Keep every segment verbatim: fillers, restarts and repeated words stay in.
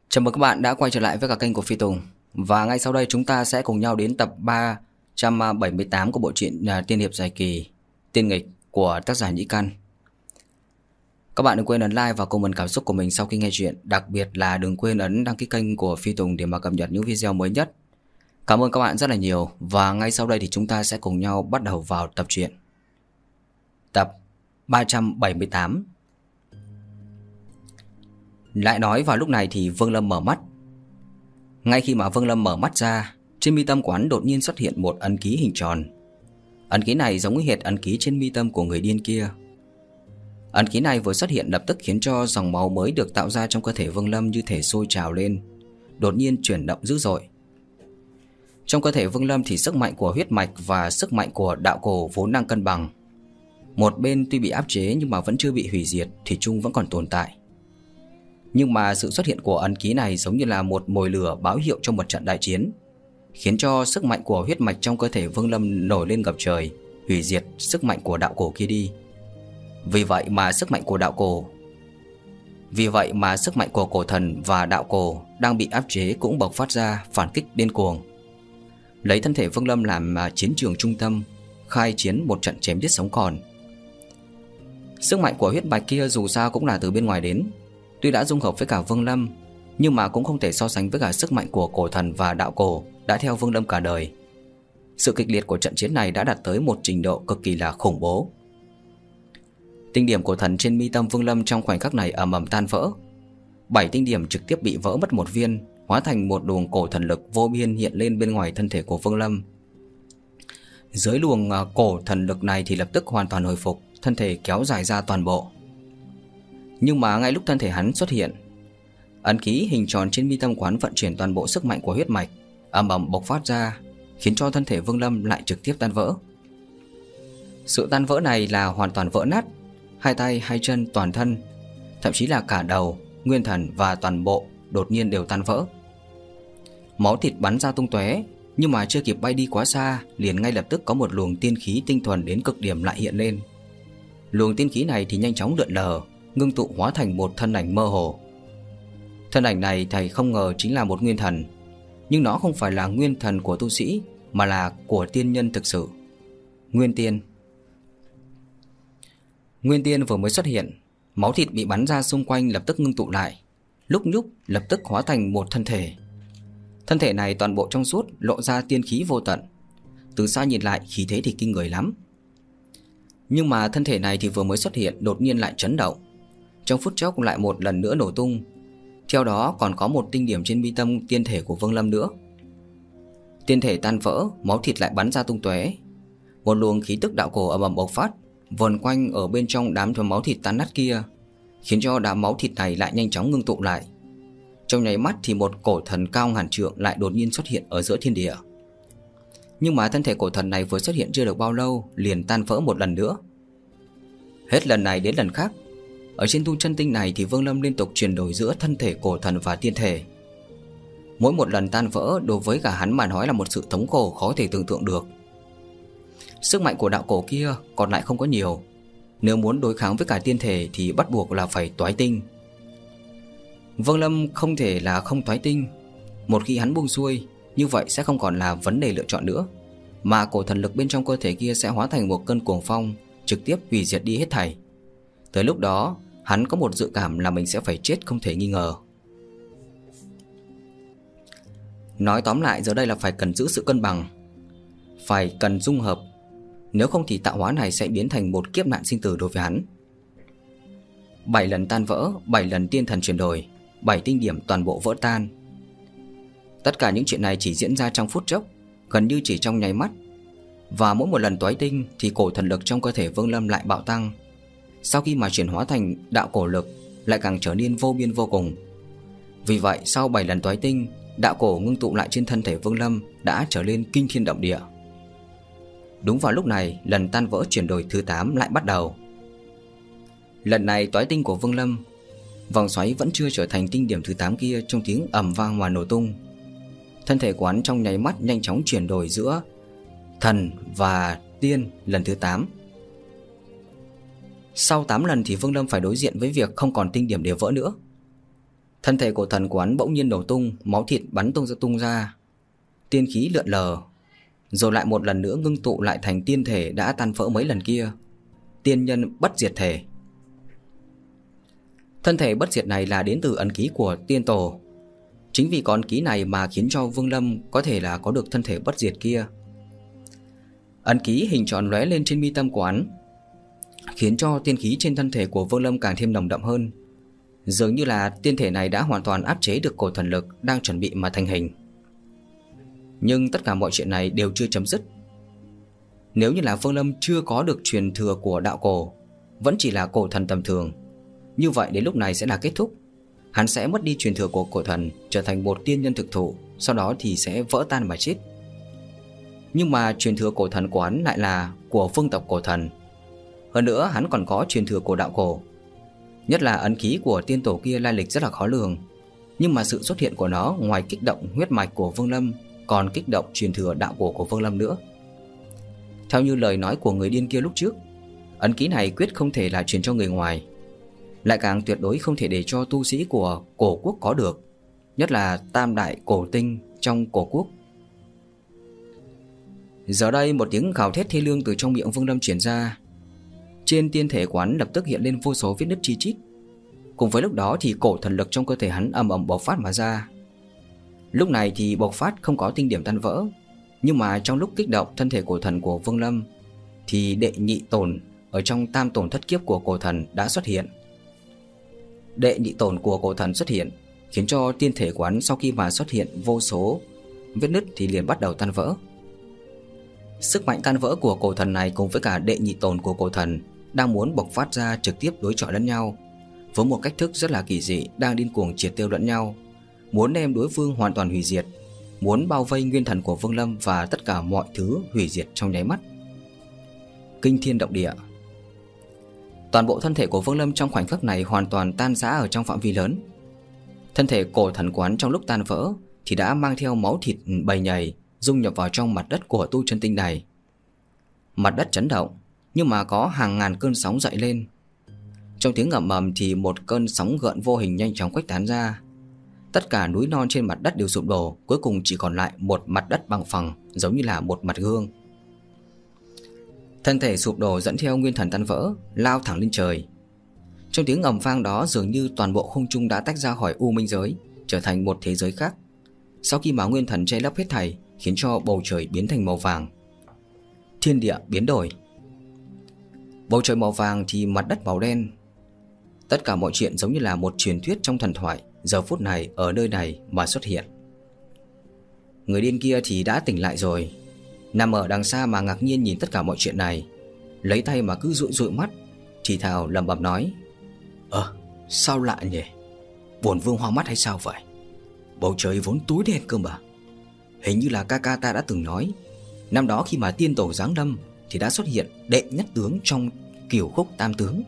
Chào mừng các bạn đã quay trở lại với cả kênh của Phi Tùng. Và ngay sau đây chúng ta sẽ cùng nhau đến tập ba trăm bảy mươi tám của bộ truyện tiên hiệp dài kỳ Tiên nghịch của tác giả Nhĩ Căn. Các bạn đừng quên ấn like và comment cảm xúc của mình sau khi nghe chuyện. Đặc biệt là đừng quên ấn đăng ký kênh của Phi Tùng để mà cập nhật những video mới nhất. Cảm ơn các bạn rất là nhiều. Và ngay sau đây thì chúng ta sẽ cùng nhau bắt đầu vào tập truyện. Tập ba trăm bảy mươi tám. Lại nói vào lúc này thì Vương Lâm mở mắt. Ngay khi mà Vương Lâm mở mắt ra, trên mi tâm quán đột nhiên xuất hiện một ấn ký hình tròn. Ấn ký này giống như hệt ấn ký trên mi tâm của người điên kia. Ấn ký này vừa xuất hiện lập tức khiến cho dòng máu mới được tạo ra trong cơ thể Vương Lâm như thể sôi trào lên, đột nhiên chuyển động dữ dội. Trong cơ thể Vương Lâm thì sức mạnh của huyết mạch và sức mạnh của đạo cổ vốn đang cân bằng. Một bên tuy bị áp chế nhưng mà vẫn chưa bị hủy diệt, thủy chung vẫn còn tồn tại. Nhưng mà sự xuất hiện của ấn ký này giống như là một mồi lửa báo hiệu cho một trận đại chiến, khiến cho sức mạnh của huyết mạch trong cơ thể Vương Lâm nổi lên ngập trời, hủy diệt sức mạnh của đạo cổ kia đi. Vì vậy mà sức mạnh của đạo cổ Vì vậy mà sức mạnh của cổ thần và đạo cổ đang bị áp chế cũng bộc phát ra, phản kích điên cuồng, lấy thân thể Vương Lâm làm chiến trường trung tâm, khai chiến một trận chém giết sống còn. Sức mạnh của huyết mạch kia dù sao cũng là từ bên ngoài đến, tuy đã dung hợp với cả Vương Lâm, nhưng mà cũng không thể so sánh với cả sức mạnh của cổ thần và đạo cổ đã theo Vương Lâm cả đời. Sự kịch liệt của trận chiến này đã đạt tới một trình độ cực kỳ là khủng bố. Tinh điểm cổ thần trên mi tâm Vương Lâm trong khoảnh khắc này ầm ầm tan vỡ. Bảy tinh điểm trực tiếp bị vỡ mất một viên, hóa thành một luồng cổ thần lực vô biên hiện lên bên ngoài thân thể của Vương Lâm. Dưới luồng cổ thần lực này thì lập tức hoàn toàn hồi phục, thân thể kéo dài ra toàn bộ. Nhưng mà ngay lúc thân thể hắn xuất hiện, ấn ký hình tròn trên mi tâm quán vận chuyển toàn bộ sức mạnh của huyết mạch ầm ầm bộc phát ra, khiến cho thân thể Vương Lâm lại trực tiếp tan vỡ. Sự tan vỡ này là hoàn toàn vỡ nát, hai tay, hai chân, toàn thân, thậm chí là cả đầu, nguyên thần và toàn bộ đột nhiên đều tan vỡ. Máu thịt bắn ra tung tóe, nhưng mà chưa kịp bay đi quá xa, liền ngay lập tức có một luồng tiên khí tinh thuần đến cực điểm lại hiện lên. Luồng tiên khí này thì nhanh chóng lượn lờ, ngưng tụ hóa thành một thân ảnh mơ hồ. Thân ảnh này thầy không ngờ chính là một nguyên thần, nhưng nó không phải là nguyên thần của tu sĩ, mà là của tiên nhân thực sự. Nguyên tiên. Nguyên tiên vừa mới xuất hiện, máu thịt bị bắn ra xung quanh lập tức ngưng tụ lại, lúc nhúc lập tức hóa thành một thân thể. Thân thể này toàn bộ trong suốt, lộ ra tiên khí vô tận. Từ xa nhìn lại khí thế thì kinh người lắm. Nhưng mà thân thể này thì vừa mới xuất hiện đột nhiên lại chấn động, trong phút chốc lại một lần nữa nổ tung. Theo đó còn có một tinh điểm trên mi tâm tiên thể của Vương Lâm nữa. Tiên thể tan vỡ, máu thịt lại bắn ra tung tóe. Một luồng khí tức đạo cổ ầm ầm bộc phát, vần quanh ở bên trong đám máu thịt tan nát kia, khiến cho đám máu thịt này lại nhanh chóng ngưng tụ lại. Trong nháy mắt thì một cổ thần cao ngàn trượng lại đột nhiên xuất hiện ở giữa thiên địa. Nhưng mà thân thể cổ thần này vừa xuất hiện chưa được bao lâu liền tan vỡ một lần nữa. Hết lần này đến lần khác, ở trên tu chân tinh này thì Vương Lâm liên tục chuyển đổi giữa thân thể cổ thần và tiên thể. Mỗi một lần tan vỡ đối với cả hắn mà nói là một sự thống khổ khó thể tưởng tượng được. Sức mạnh của đạo cổ kia còn lại không có nhiều, nếu muốn đối kháng với cả tiên thể thì bắt buộc là phải toái tinh. Vương Lâm không thể là không toái tinh. Một khi hắn buông xuôi, như vậy sẽ không còn là vấn đề lựa chọn nữa, mà cổ thần lực bên trong cơ thể kia sẽ hóa thành một cơn cuồng phong, trực tiếp hủy diệt đi hết thảy. Tới lúc đó, hắn có một dự cảm là mình sẽ phải chết không thể nghi ngờ. Nói tóm lại giờ đây là phải cần giữ sự cân bằng, phải cần dung hợp, nếu không thì tạo hóa này sẽ biến thành một kiếp nạn sinh tử đối với hắn. Bảy lần tan vỡ, bảy lần tiên thần chuyển đổi, bảy tinh điểm toàn bộ vỡ tan. Tất cả những chuyện này chỉ diễn ra trong phút chốc, gần như chỉ trong nháy mắt. Và mỗi một lần toái tinh thì cổ thần lực trong cơ thể Vương Lâm lại bạo tăng. Sau khi mà chuyển hóa thành đạo cổ lực lại càng trở nên vô biên vô cùng. Vì vậy sau bảy lần toái tinh, đạo cổ ngưng tụ lại trên thân thể Vương Lâm đã trở nên kinh thiên động địa. Đúng vào lúc này, lần tan vỡ chuyển đổi thứ tám lại bắt đầu. Lần này toái tinh của Vương Lâm, vòng xoáy vẫn chưa trở thành tinh điểm thứ tám kia trong tiếng ầm vang mà nổ tung. Thân thể của hắn trong nháy mắt nhanh chóng chuyển đổi giữa thần và tiên lần thứ tám. Sau tám lần thì Vương Lâm phải đối diện với việc không còn tinh điểm để vỡ nữa. Thân thể cổ thần của hắn bỗng nhiên nổ tung, máu thịt bắn tung ra tung ra, tiên khí lượn lờ, rồi lại một lần nữa ngưng tụ lại thành tiên thể đã tan vỡ mấy lần kia, tiên nhân bất diệt thể. Thân thể bất diệt này là đến từ ấn ký của tiên tổ. Chính vì có ấn ký này mà khiến cho Vương Lâm có thể là có được thân thể bất diệt kia. Ấn ký hình tròn lóe lên trên mi tâm của hắn, khiến cho tiên khí trên thân thể của Vương Lâm càng thêm nồng đậm hơn. Dường như là tiên thể này đã hoàn toàn áp chế được cổ thần lực đang chuẩn bị mà thành hình. Nhưng tất cả mọi chuyện này đều chưa chấm dứt. Nếu như là Vương Lâm chưa có được truyền thừa của đạo cổ, vẫn chỉ là cổ thần tầm thường, như vậy đến lúc này sẽ là kết thúc. Hắn sẽ mất đi truyền thừa của cổ thần, trở thành một tiên nhân thực thụ, sau đó thì sẽ vỡ tan mà chết. Nhưng mà truyền thừa cổ thần của hắn lại là của vương tộc cổ thần. Hơn nữa hắn còn có truyền thừa của đạo cổ. Nhất là ấn ký của tiên tổ kia lai lịch rất là khó lường, nhưng mà sự xuất hiện của nó ngoài kích động huyết mạch của Vương Lâm, còn kích động truyền thừa đạo cổ của Vương Lâm nữa. Theo như lời nói của người điên kia lúc trước, ấn ký này quyết không thể là truyền cho người ngoài, lại càng tuyệt đối không thể để cho tu sĩ của cổ quốc có được, nhất là tam đại cổ tinh trong cổ quốc. Giờ đây một tiếng gào thét thê lương từ trong miệng Vương Lâm truyền ra. Trên tiên thể của hắn lập tức hiện lên vô số vết nứt chi chít. Cùng với lúc đó thì cổ thần lực trong cơ thể hắn ầm ầm bộc phát mà ra. Lúc này thì bộc phát không có tinh điểm tan vỡ, nhưng mà trong lúc kích động thân thể cổ thần của Vương Lâm thì đệ nhị tổn ở trong tam tổn thất kiếp của cổ thần đã xuất hiện. Đệ nhị tổn của cổ thần xuất hiện, khiến cho tiên thể của hắn sau khi mà xuất hiện vô số vết nứt thì liền bắt đầu tan vỡ. Sức mạnh tan vỡ của cổ thần này cùng với cả đệ nhị tổn của cổ thần đang muốn bộc phát ra trực tiếp đối chọi lẫn nhau, với một cách thức rất là kỳ dị, đang điên cuồng triệt tiêu lẫn nhau, muốn đem đối phương hoàn toàn hủy diệt, muốn bao vây nguyên thần của Vương Lâm và tất cả mọi thứ hủy diệt trong nháy mắt. Kinh thiên động địa. Toàn bộ thân thể của Vương Lâm trong khoảnh khắc này hoàn toàn tan rã ở trong phạm vi lớn. Thân thể cổ thần quán trong lúc tan vỡ thì đã mang theo máu thịt bầy nhầy dung nhập vào trong mặt đất của tu chân tinh này. Mặt đất chấn động, nhưng mà có hàng ngàn cơn sóng dậy lên. Trong tiếng ầm ầm thì một cơn sóng gợn vô hình nhanh chóng khuếch tán ra. Tất cả núi non trên mặt đất đều sụp đổ, cuối cùng chỉ còn lại một mặt đất bằng phẳng, giống như là một mặt gương. Thân thể sụp đổ dẫn theo nguyên thần tan vỡ, lao thẳng lên trời. Trong tiếng ầm vang đó dường như toàn bộ không trung đã tách ra khỏi u minh giới, trở thành một thế giới khác. Sau khi mà nguyên thần che lấp hết thảy, khiến cho bầu trời biến thành màu vàng. Thiên địa biến đổi. Bầu trời màu vàng thì mặt đất màu đen. Tất cả mọi chuyện giống như là một truyền thuyết trong thần thoại, giờ phút này ở nơi này mà xuất hiện. Người điên kia thì đã tỉnh lại rồi, nằm ở đằng xa mà ngạc nhiên nhìn tất cả mọi chuyện này, lấy tay mà cứ dụi dụi mắt, thì thào lẩm bẩm nói: Ờ, sao lạ nhỉ? Bổn vương hoa mắt hay sao vậy? Bầu trời vốn tối đen cơ mà. Hình như là ca ca ta đã từng nói, năm đó khi mà tiên tổ giáng lâm thì đã xuất hiện đệ nhất tướng trong Cửu Khúc Tam Tướng.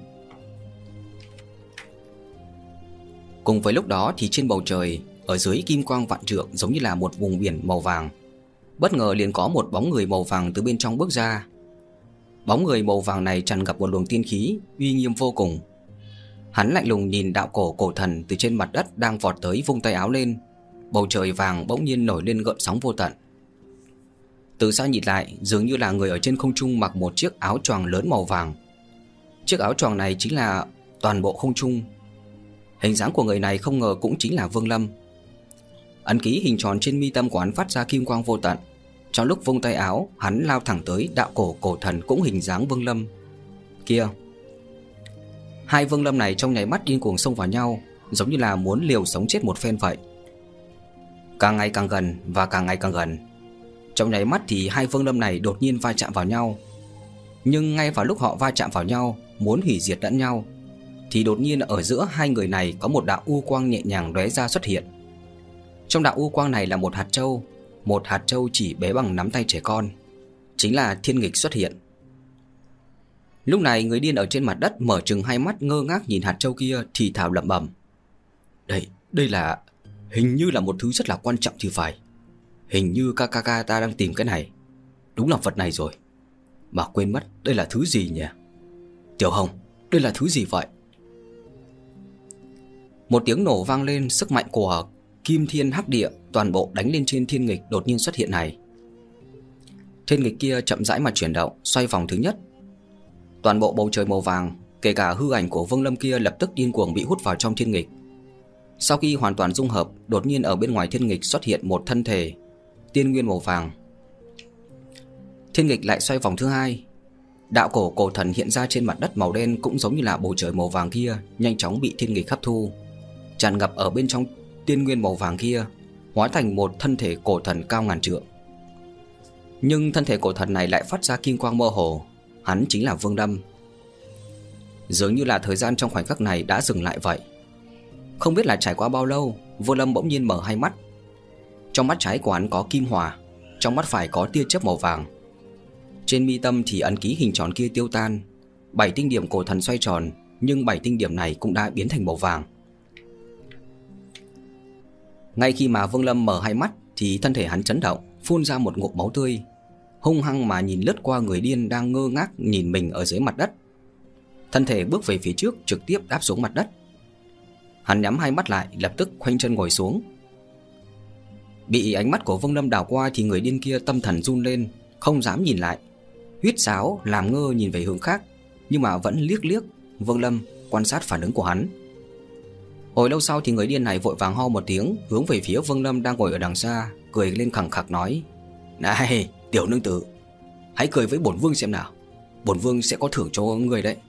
Cùng với lúc đó thì trên bầu trời, ở dưới kim quang vạn trượng giống như là một vùng biển màu vàng, bất ngờ liền có một bóng người màu vàng từ bên trong bước ra. Bóng người màu vàng này tràn ngập một luồng tiên khí uy nghiêm vô cùng. Hắn lạnh lùng nhìn đạo cổ cổ thần từ trên mặt đất đang vọt tới, vung tay áo lên. Bầu trời vàng bỗng nhiên nổi lên gợn sóng vô tận. Từ xa nhìn lại, dường như là người ở trên không trung mặc một chiếc áo choàng lớn màu vàng. Chiếc áo choàng này chính là toàn bộ không trung. Hình dáng của người này không ngờ cũng chính là Vương Lâm. Ấn ký hình tròn trên mi tâm của hắn phát ra kim quang vô tận. Trong lúc vung tay áo, hắn lao thẳng tới đạo cổ cổ thần cũng hình dáng Vương Lâm. Kia, hai Vương Lâm này trong nháy mắt điên cuồng xông vào nhau, giống như là muốn liều sống chết một phen vậy. Càng ngày càng gần và càng ngày càng gần. Trong nháy mắt thì hai Vương Lâm này đột nhiên va chạm vào nhau. Nhưng ngay vào lúc họ va chạm vào nhau, muốn hủy diệt lẫn nhau, thì đột nhiên ở giữa hai người này có một đạo u quang nhẹ nhàng lóe ra xuất hiện. Trong đạo u quang này là một hạt châu, một hạt châu chỉ bé bằng nắm tay trẻ con, chính là Thiên Nghịch xuất hiện. Lúc này người điên ở trên mặt đất mở trừng hai mắt ngơ ngác nhìn hạt châu kia, thì thào lẩm bẩm: Đây, đây là... hình như là một thứ rất là quan trọng thì phải. Hình như ca ca ca ta đang tìm cái này. Đúng là vật này rồi. Mà quên mất đây là thứ gì nhỉ? Tiểu Hồng, đây là thứ gì vậy? Một tiếng nổ vang lên, sức mạnh của Kim Thiên Hắc Địa toàn bộ đánh lên trên thiên nghịch đột nhiên xuất hiện này. Thiên nghịch kia chậm rãi mà chuyển động, xoay vòng thứ nhất. Toàn bộ bầu trời màu vàng, kể cả hư ảnh của Vương Lâm kia lập tức điên cuồng bị hút vào trong thiên nghịch. Sau khi hoàn toàn dung hợp, đột nhiên ở bên ngoài thiên nghịch xuất hiện một thân thể tiên nguyên màu vàng. Thiên nghịch lại xoay vòng thứ hai. Đạo cổ cổ thần hiện ra trên mặt đất màu đen cũng giống như là bầu trời màu vàng kia, nhanh chóng bị thiên nghịch hấp thu, tràn ngập ở bên trong tiên nguyên màu vàng kia, hóa thành một thân thể cổ thần cao ngàn trượng. Nhưng thân thể cổ thần này lại phát ra kim quang mơ hồ, hắn chính là Vương Lâm. Dường như là thời gian trong khoảnh khắc này đã dừng lại vậy. Không biết là trải qua bao lâu, Vương Lâm bỗng nhiên mở hai mắt. Trong mắt trái của hắn có kim hỏa, trong mắt phải có tia chớp màu vàng. Trên mi tâm thì ấn ký hình tròn kia tiêu tan, bảy tinh điểm cổ thần xoay tròn, nhưng bảy tinh điểm này cũng đã biến thành màu vàng. Ngay khi mà Vương Lâm mở hai mắt thì thân thể hắn chấn động, phun ra một ngụm máu tươi, hung hăng mà nhìn lướt qua người điên đang ngơ ngác nhìn mình ở dưới mặt đất. Thân thể bước về phía trước, trực tiếp đáp xuống mặt đất. Hắn nhắm hai mắt lại, lập tức khoanh chân ngồi xuống. Bị ánh mắt của Vương Lâm đảo qua thì người điên kia tâm thần run lên, không dám nhìn lại, huýt sáo làm ngơ nhìn về hướng khác, nhưng mà vẫn liếc liếc Vương Lâm quan sát phản ứng của hắn. Hồi lâu sau thì người điên này vội vàng ho một tiếng, hướng về phía Vương Lâm đang ngồi ở đằng xa, cười lên khẳng khặc nói: "Này, tiểu nương tử, hãy cười với bổn vương xem nào, bổn vương sẽ có thưởng cho người đấy."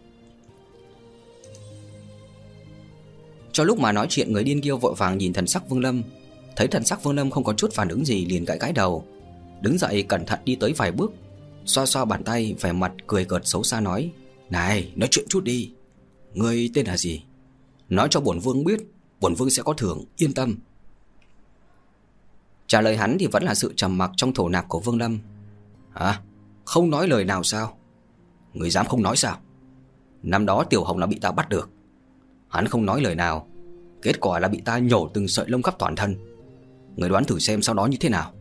Cho lúc mà nói chuyện, người điên kia vội vàng nhìn thần sắc Vương Lâm, thấy thần sắc Vương Lâm không có chút phản ứng gì liền gãi gãi đầu, đứng dậy cẩn thận đi tới vài bước, xoa xoa bàn tay, vẻ mặt cười cợt xấu xa nói: "Này, nói chuyện chút đi, ngươi tên là gì? Nói cho bổn vương biết, bổn vương sẽ có thưởng, yên tâm." Trả lời hắn thì vẫn là sự trầm mặc trong thổ nạp của Vương Lâm. "Hả? Không nói lời nào sao? Người dám không nói sao? Năm đó Tiểu Hồng là bị ta bắt được, hắn không nói lời nào, kết quả là bị ta nhổ từng sợi lông khắp toàn thân. Người đoán thử xem sau đó như thế nào?"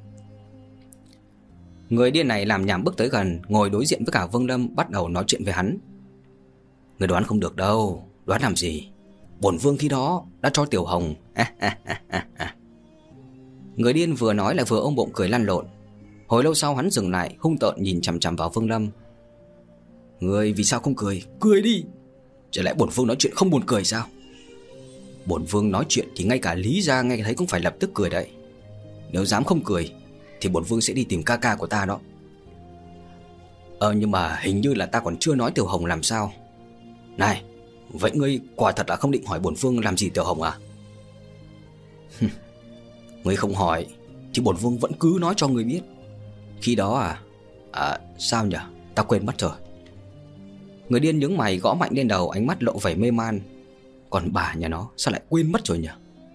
Người điên này làm nhảm bước tới gần, ngồi đối diện với cả Vương Lâm, bắt đầu nói chuyện với hắn. "Người đoán không được đâu, đoán làm gì? Bổn vương khi đó đã cho Tiểu Hồng." Người điên vừa nói lại vừa ôm bụng cười lăn lộn. Hồi lâu sau hắn dừng lại, hung tợn nhìn chằm chằm vào Vương Lâm. "Người vì sao không cười? Cười đi! Chẳng lẽ bổn vương nói chuyện không buồn cười sao? Bổn vương nói chuyện thì ngay cả Lý gia nghe thấy cũng phải lập tức cười đấy. Nếu dám không cười thì bổn vương sẽ đi tìm ca ca của ta đó." Ờ nhưng mà hình như là ta còn chưa nói Tiểu Hồng làm sao. Này, vậy ngươi quả thật là không định hỏi bổn vương làm gì Tiểu Hồng à? Ngươi không hỏi thì bổn vương vẫn cứ nói cho ngươi biết. Khi đó à À sao nhỉ, ta quên mất rồi. Người điên nhướng mày gõ mạnh lên đầu, ánh mắt lộ vẻ mê man. Còn bà nhà nó sao lại quên mất rồi nhỉ?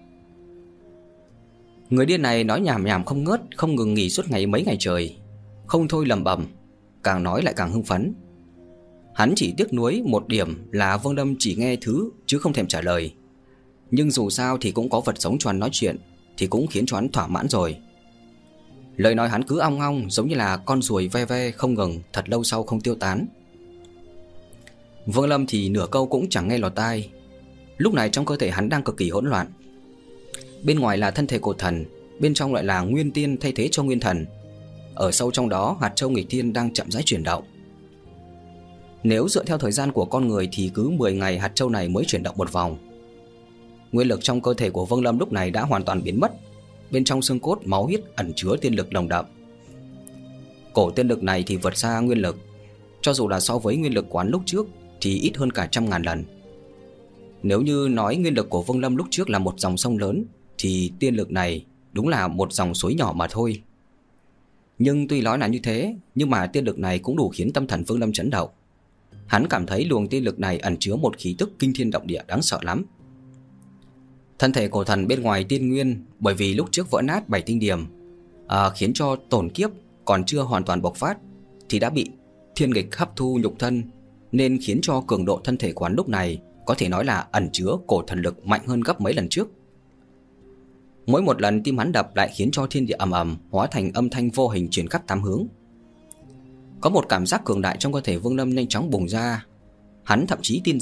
Người điên này nói nhảm nhảm không ngớt, không ngừng nghỉ suốt ngày mấy ngày trời, không thôi lẩm bẩm, càng nói lại càng hưng phấn. Hắn chỉ tiếc nuối một điểm là Vương Lâm chỉ nghe thứ chứ không thèm trả lời. Nhưng dù sao thì cũng có vật sống cho hắn nói chuyện, thì cũng khiến cho hắn thỏa mãn rồi. Lời nói hắn cứ ong ong giống như là con ruồi ve ve không ngừng, thật lâu sau không tiêu tán. Vương Lâm thì nửa câu cũng chẳng nghe lọt tai. Lúc này trong cơ thể hắn đang cực kỳ hỗn loạn. Bên ngoài là thân thể cổ thần, bên trong lại là nguyên tiên thay thế cho nguyên thần. Ở sâu trong đó hạt châu nghịch thiên đang chậm rãi chuyển động. Nếu dựa theo thời gian của con người thì cứ mười ngày hạt châu này mới chuyển động một vòng. Nguyên lực trong cơ thể của Vương Lâm lúc này đã hoàn toàn biến mất. Bên trong xương cốt máu huyết ẩn chứa tiên lực nồng đậm. Cổ tiên lực này thì vượt xa nguyên lực, cho dù là so với nguyên lực quán lúc trước thì ít hơn cả trăm ngàn lần. Nếu như nói nguyên lực của Vương Lâm lúc trước là một dòng sông lớn thì tiên lực này đúng là một dòng suối nhỏ mà thôi. Nhưng tuy nói là như thế, nhưng mà tiên lực này cũng đủ khiến tâm thần Vương Lâm chấn động. Hắn cảm thấy luồng tiên lực này ẩn chứa một khí tức kinh thiên động địa đáng sợ lắm. Thân thể cổ thần bên ngoài tiên nguyên bởi vì lúc trước vỡ nát bảy tinh điểm, à, khiến cho tổn kiếp còn chưa hoàn toàn bộc phát thì đã bị thiên nghịch hấp thu nhục thân, nên khiến cho cường độ thân thể quán lúc này có thể nói là ẩn chứa cổ thần lực mạnh hơn gấp mấy lần trước. Mỗi một lần tim hắn đập lại khiến cho thiên địa ầm ầm, hóa thành âm thanh vô hình truyền khắp tám hướng. Có một cảm giác cường đại trong cơ thể Vương Lâm nhanh chóng bùng ra. Hắn thậm chí tin rằng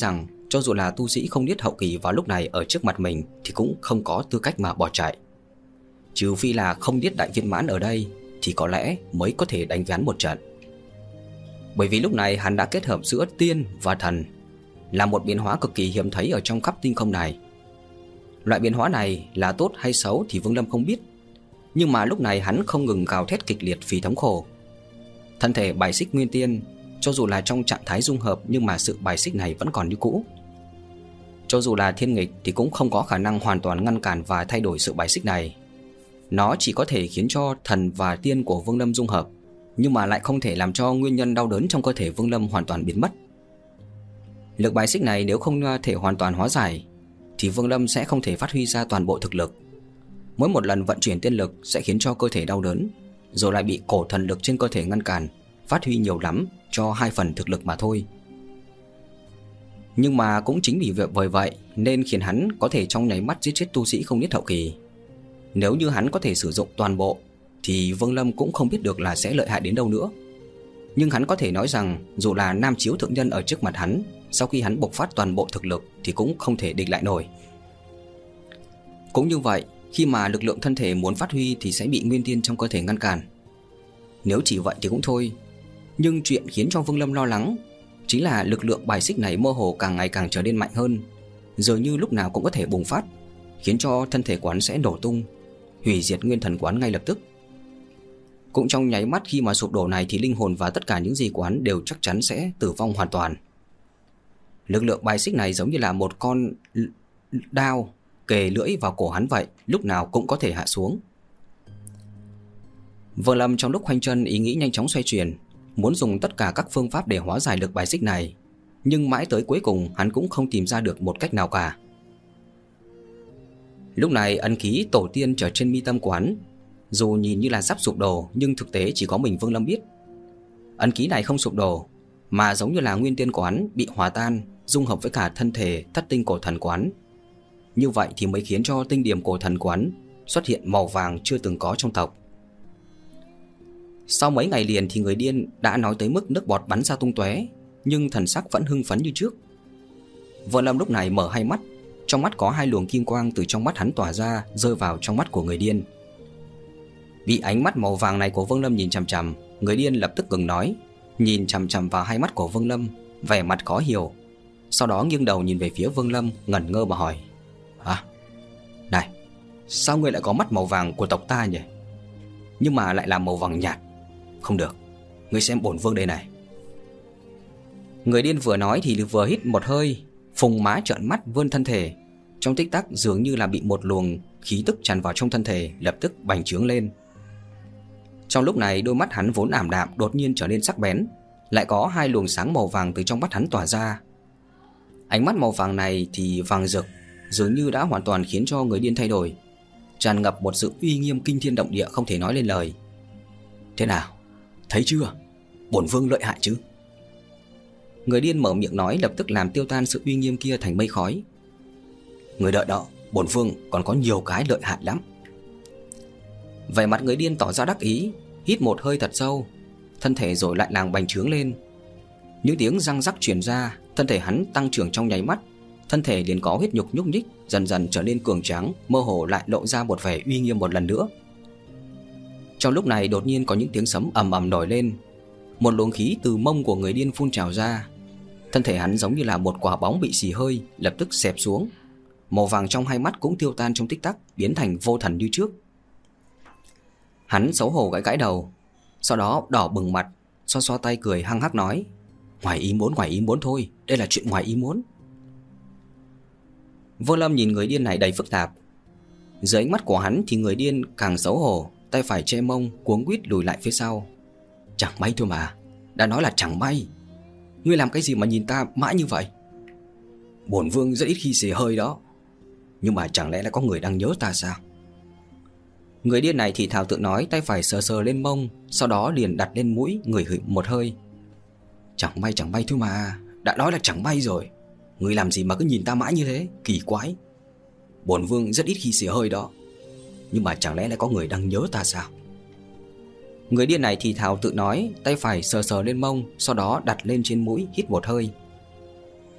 cho dù là tu sĩ không niết hậu kỳ vào lúc này ở trước mặt mình thì cũng không có tư cách mà bỏ chạy. Trừ phi là không niết đại viên mãn ở đây thì có lẽ mới có thể đánh ván một trận. Bởi vì lúc này hắn đã kết hợp giữa tiên và thần, là một biến hóa cực kỳ hiếm thấy ở trong khắp tinh không này. Loại biến hóa này là tốt hay xấu thì Vương Lâm không biết, nhưng mà lúc này hắn không ngừng gào thét kịch liệt vì thống khổ. Thân thể bài xích nguyên tiên, cho dù là trong trạng thái dung hợp nhưng mà sự bài xích này vẫn còn như cũ. Cho dù là thiên nghịch thì cũng không có khả năng hoàn toàn ngăn cản và thay đổi sự bài xích này. Nó chỉ có thể khiến cho thần và tiên của Vương Lâm dung hợp, nhưng mà lại không thể làm cho nguyên nhân đau đớn trong cơ thể Vương Lâm hoàn toàn biến mất. Lực bài xích này nếu không thể hoàn toàn hóa giải thì Vương Lâm sẽ không thể phát huy ra toàn bộ thực lực. Mỗi một lần vận chuyển tiên lực sẽ khiến cho cơ thể đau đớn, rồi lại bị cổ thần lực trên cơ thể ngăn cản, phát huy nhiều lắm cho hai phần thực lực mà thôi. Nhưng mà cũng chính vì việc bởi vậy nên khiến hắn có thể trong nháy mắt giết chết tu sĩ không niết hậu kỳ. Nếu như hắn có thể sử dụng toàn bộ thì Vương Lâm cũng không biết được là sẽ lợi hại đến đâu nữa. Nhưng hắn có thể nói rằng dù là Nam Chiếu Thượng Nhân ở trước mặt hắn, sau khi hắn bộc phát toàn bộ thực lực thì cũng không thể địch lại nổi. Cũng như vậy, khi mà lực lượng thân thể muốn phát huy thì sẽ bị nguyên tiên trong cơ thể ngăn cản. Nếu chỉ vậy thì cũng thôi, nhưng chuyện khiến cho Vương Lâm lo lắng chính là lực lượng bài xích này mơ hồ càng ngày càng trở nên mạnh hơn, dường như lúc nào cũng có thể bùng phát, khiến cho thân thể quán sẽ nổ tung, hủy diệt nguyên thần quán ngay lập tức. Cũng trong nháy mắt khi mà sụp đổ này thì linh hồn và tất cả những gì quán đều chắc chắn sẽ tử vong hoàn toàn. Lực lượng bài xích này giống như là một con đao kề lưỡi vào cổ hắn vậy, lúc nào cũng có thể hạ xuống. Vương Lâm trong lúc khoanh chân, ý nghĩ nhanh chóng xoay chuyển, muốn dùng tất cả các phương pháp để hóa giải lực bài xích này, nhưng mãi tới cuối cùng hắn cũng không tìm ra được một cách nào cả. Lúc này ấn ký tổ tiên trở trên mi tâm quán, dù nhìn như là sắp sụp đổ nhưng thực tế chỉ có mình Vương Lâm biết. Ấn ký này không sụp đổ, mà giống như là nguyên tiên quán bị hòa tan, dung hợp với cả thân thể thất tinh cổ thần quán. Như vậy thì mới khiến cho tinh điểm cổ thần quán xuất hiện màu vàng chưa từng có trong tộc. Sau mấy ngày liền thì người điên đã nói tới mức nước bọt bắn ra tung tóe, nhưng thần sắc vẫn hưng phấn như trước. Vương Lâm lúc này mở hai mắt, trong mắt có hai luồng kim quang từ trong mắt hắn tỏa ra, rơi vào trong mắt của người điên. Bị ánh mắt màu vàng này của Vương Lâm nhìn chằm chằm, người điên lập tức ngừng nói, nhìn chằm chằm vào hai mắt của Vương Lâm, vẻ mặt khó hiểu. Sau đó nghiêng đầu nhìn về phía Vương Lâm, ngẩn ngơ mà hỏi: "Hả? Này, sao ngươi lại có mắt màu vàng của tộc ta nhỉ? Nhưng mà lại là màu vàng nhạt. Không được, ngươi xem bổn vương đây này." Người điên vừa nói thì vừa hít một hơi, phùng má trợn mắt vươn thân thể. Trong tích tắc dường như là bị một luồng khí tức tràn vào trong thân thể, lập tức bành trướng lên. Trong lúc này đôi mắt hắn vốn ảm đạm đột nhiên trở nên sắc bén, lại có hai luồng sáng màu vàng từ trong mắt hắn tỏa ra. Ánh mắt màu vàng này thì vàng rực, dường như đã hoàn toàn khiến cho người điên thay đổi, tràn ngập một sự uy nghiêm kinh thiên động địa không thể nói lên lời. "Thế nào, thấy chưa? Bổn vương lợi hại chứ?" Người điên mở miệng nói, lập tức làm tiêu tan sự uy nghiêm kia thành mây khói. "Người đợi đó, bổn vương còn có nhiều cái lợi hại lắm." Vẻ mặt người điên tỏ ra đắc ý, hít một hơi thật sâu, thân thể rồi lại làng bành trướng lên. Những tiếng răng rắc truyền ra, thân thể hắn tăng trưởng trong nháy mắt, thân thể liền có huyết nhục nhúc nhích, dần dần trở nên cường tráng, mơ hồ lại lộ ra một vẻ uy nghiêm một lần nữa. Trong lúc này đột nhiên có những tiếng sấm ầm ầm nổi lên, một luồng khí từ mông của người điên phun trào ra. Thân thể hắn giống như là một quả bóng bị xì hơi, lập tức xẹp xuống. Màu vàng trong hai mắt cũng tiêu tan trong tích tắc, biến thành vô thần như trước. Hắn xấu hổ gãi gãi đầu, sau đó đỏ bừng mặt, xoa xoa tay cười hăng hắc nói: "Ngoài ý muốn, ngoài ý muốn thôi, đây là chuyện ngoài ý muốn." Vương Lâm nhìn người điên này đầy phức tạp. Dưới ánh mắt của hắn thì người điên càng xấu hổ, tay phải che mông, cuống quýt lùi lại phía sau. "Chẳng may thôi mà, đã nói là chẳng may. Ngươi làm cái gì mà nhìn ta mãi như vậy? Bổn vương rất ít khi xì hơi đó. Nhưng mà chẳng lẽ là có người đang nhớ ta sao?" Người điên này thì thào tự nói, tay phải sờ sờ lên mông, sau đó liền đặt lên mũi, ngửi một hơi. "Chẳng may chẳng may thôi mà, đã nói là chẳng may rồi. Ngươi làm gì mà cứ nhìn ta mãi như thế, kỳ quái. Bổn vương rất ít khi xì hơi đó. Nhưng mà chẳng lẽ lại có người đang nhớ ta sao?" Người điên này thì thào tự nói, tay phải sờ sờ lên mông, sau đó đặt lên trên mũi, hít một hơi.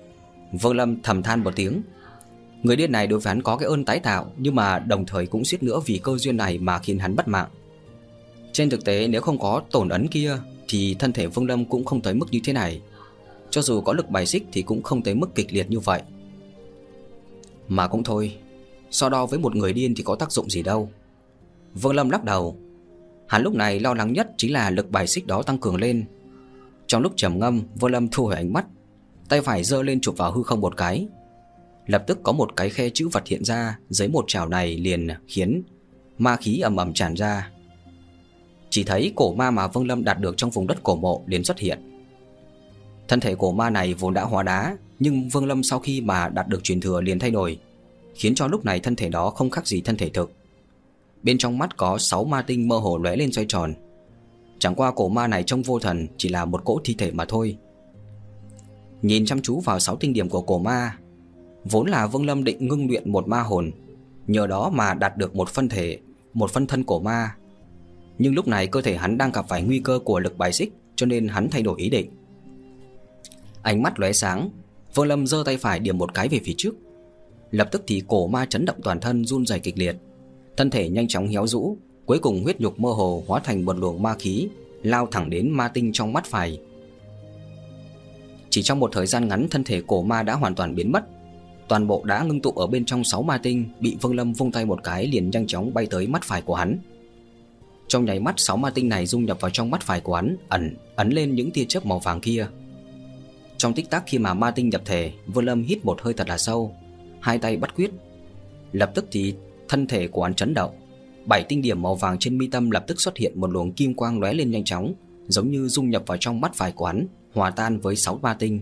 Vương Lâm thầm than một tiếng. Người điên này đối với hắn có cái ơn tái tạo, nhưng mà đồng thời cũng suýt nữa vì cơ duyên này mà khiến hắn mất mạng. Trên thực tế nếu không có tổn ấn kia thì thân thể Vương Lâm cũng không tới mức như thế này. Cho dù có lực bài xích thì cũng không tới mức kịch liệt như vậy. Mà cũng thôi, so đo với một người điên thì có tác dụng gì đâu. Vương Lâm lắc đầu. Hắn lúc này lo lắng nhất chính là lực bài xích đó tăng cường lên. Trong lúc trầm ngâm, Vương Lâm thu hồi ánh mắt, tay phải giơ lên chụp vào hư không một cái. Lập tức có một cái khe chữ vật hiện ra. Dưới một chảo này liền khiến ma khí ầm ầm tràn ra. Chỉ thấy cổ ma mà Vương Lâm đạt được trong vùng đất cổ mộ liền xuất hiện. Thân thể cổ ma này vốn đã hóa đá, nhưng Vương Lâm sau khi mà đạt được truyền thừa liền thay đổi, khiến cho lúc này thân thể đó không khác gì thân thể thực. Bên trong mắt có sáu ma tinh mơ hồ lóe lên xoay tròn. Chẳng qua cổ ma này trông vô thần, chỉ là một cỗ thi thể mà thôi. Nhìn chăm chú vào sáu tinh điểm của cổ ma, vốn là Vương Lâm định ngưng luyện một ma hồn, nhờ đó mà đạt được một phân thể, một phân thân cổ ma. Nhưng lúc này cơ thể hắn đang gặp phải nguy cơ của lực bài xích, cho nên hắn thay đổi ý định. Ánh mắt lóe sáng, Vương Lâm giơ tay phải điểm một cái về phía trước. Lập tức thì cổ ma chấn động toàn thân, run rẩy kịch liệt, thân thể nhanh chóng héo rũ, cuối cùng huyết nhục mơ hồ hóa thành một luồng ma khí lao thẳng đến ma tinh trong mắt phải. Chỉ trong một thời gian ngắn, thân thể cổ ma đã hoàn toàn biến mất. Toàn bộ đã ngưng tụ ở bên trong sáu ma tinh bị Vương Lâm vung tay một cái liền nhanh chóng bay tới mắt phải của hắn. Trong nháy mắt, sáu ma tinh này dung nhập vào trong mắt phải của hắn, ẩn ấn lên những tia chớp màu vàng kia. Trong tích tắc khi mà ma tinh nhập thể, Vương Lâm hít một hơi thật là sâu, hai tay bắt quyết. Lập tức thì thân thể của hắn chấn động, bảy tinh điểm màu vàng trên mi tâm lập tức xuất hiện một luồng kim quang lóe lên nhanh chóng, giống như dung nhập vào trong mắt phải của hắn, hòa tan với sáu ma tinh.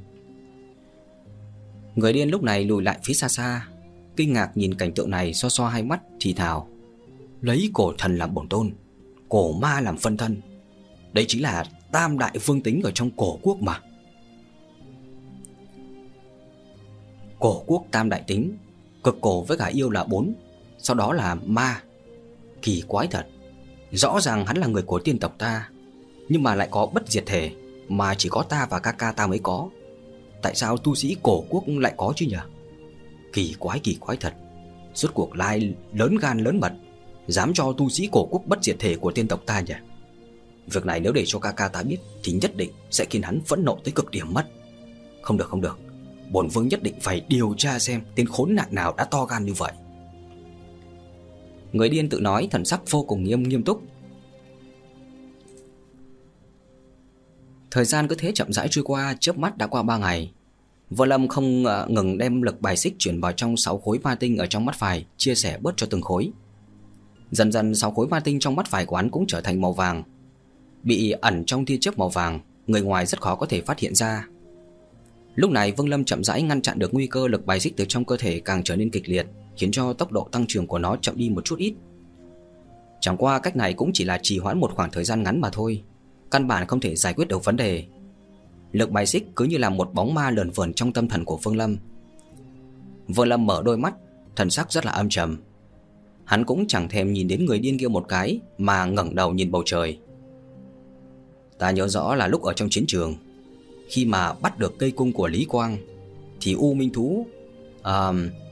Người điên lúc này lùi lại phía xa xa, kinh ngạc nhìn cảnh tượng này, xoa xoa hai mắt thì thào: lấy cổ thần làm bổn tôn, cổ ma làm phân thân, đây chính là tam đại vương tính ở trong cổ quốc mà. Cổ quốc tam đại tính, cực cổ với cả yêu là bốn, sau đó là ma. Kỳ quái thật, rõ ràng hắn là người của tiên tộc ta, nhưng mà lại có bất diệt thể, mà chỉ có ta và ca ca ta mới có. Tại sao tu sĩ cổ quốc lại có chứ nhỉ? Kỳ quái kỳ quái thật. Rốt cuộc lai lớn gan lớn mật, dám cho tu sĩ cổ quốc bất diệt thể của tiên tộc ta nhỉ? Việc này nếu để cho ca ca ta biết thì nhất định sẽ khiến hắn phẫn nộ tới cực điểm mất. Không được không được, bổn vương nhất định phải điều tra xem tên khốn nạn nào đã to gan như vậy. Người điên tự nói, thần sắc vô cùng nghiêm nghiêm túc. Thời gian cứ thế chậm rãi trôi qua, chớp mắt đã qua ba ngày. Vương Lâm không ngừng đem lực bài xích chuyển vào trong sáu khối ma tinh ở trong mắt phải, chia sẻ bớt cho từng khối. Dần dần sáu khối ma tinh trong mắt phải của hắn cũng trở thành màu vàng, bị ẩn trong tia chớp màu vàng, người ngoài rất khó có thể phát hiện ra. Lúc này Vương Lâm chậm rãi ngăn chặn được nguy cơ lực bài xích từ trong cơ thể càng trở nên kịch liệt, khiến cho tốc độ tăng trưởng của nó chậm đi một chút ít. Chẳng qua cách này cũng chỉ là trì hoãn một khoảng thời gian ngắn mà thôi, căn bản không thể giải quyết được vấn đề. Lực bài xích cứ như là một bóng ma lởn vởn trong tâm thần của Vương Lâm. Vương Lâm mở đôi mắt, thần sắc rất là âm trầm. Hắn cũng chẳng thèm nhìn đến người điên kia một cái, mà ngẩng đầu nhìn bầu trời. Ta nhớ rõ là lúc ở trong chiến trường, khi mà bắt được cây cung của Lý Quang, thì U Minh Thú uh,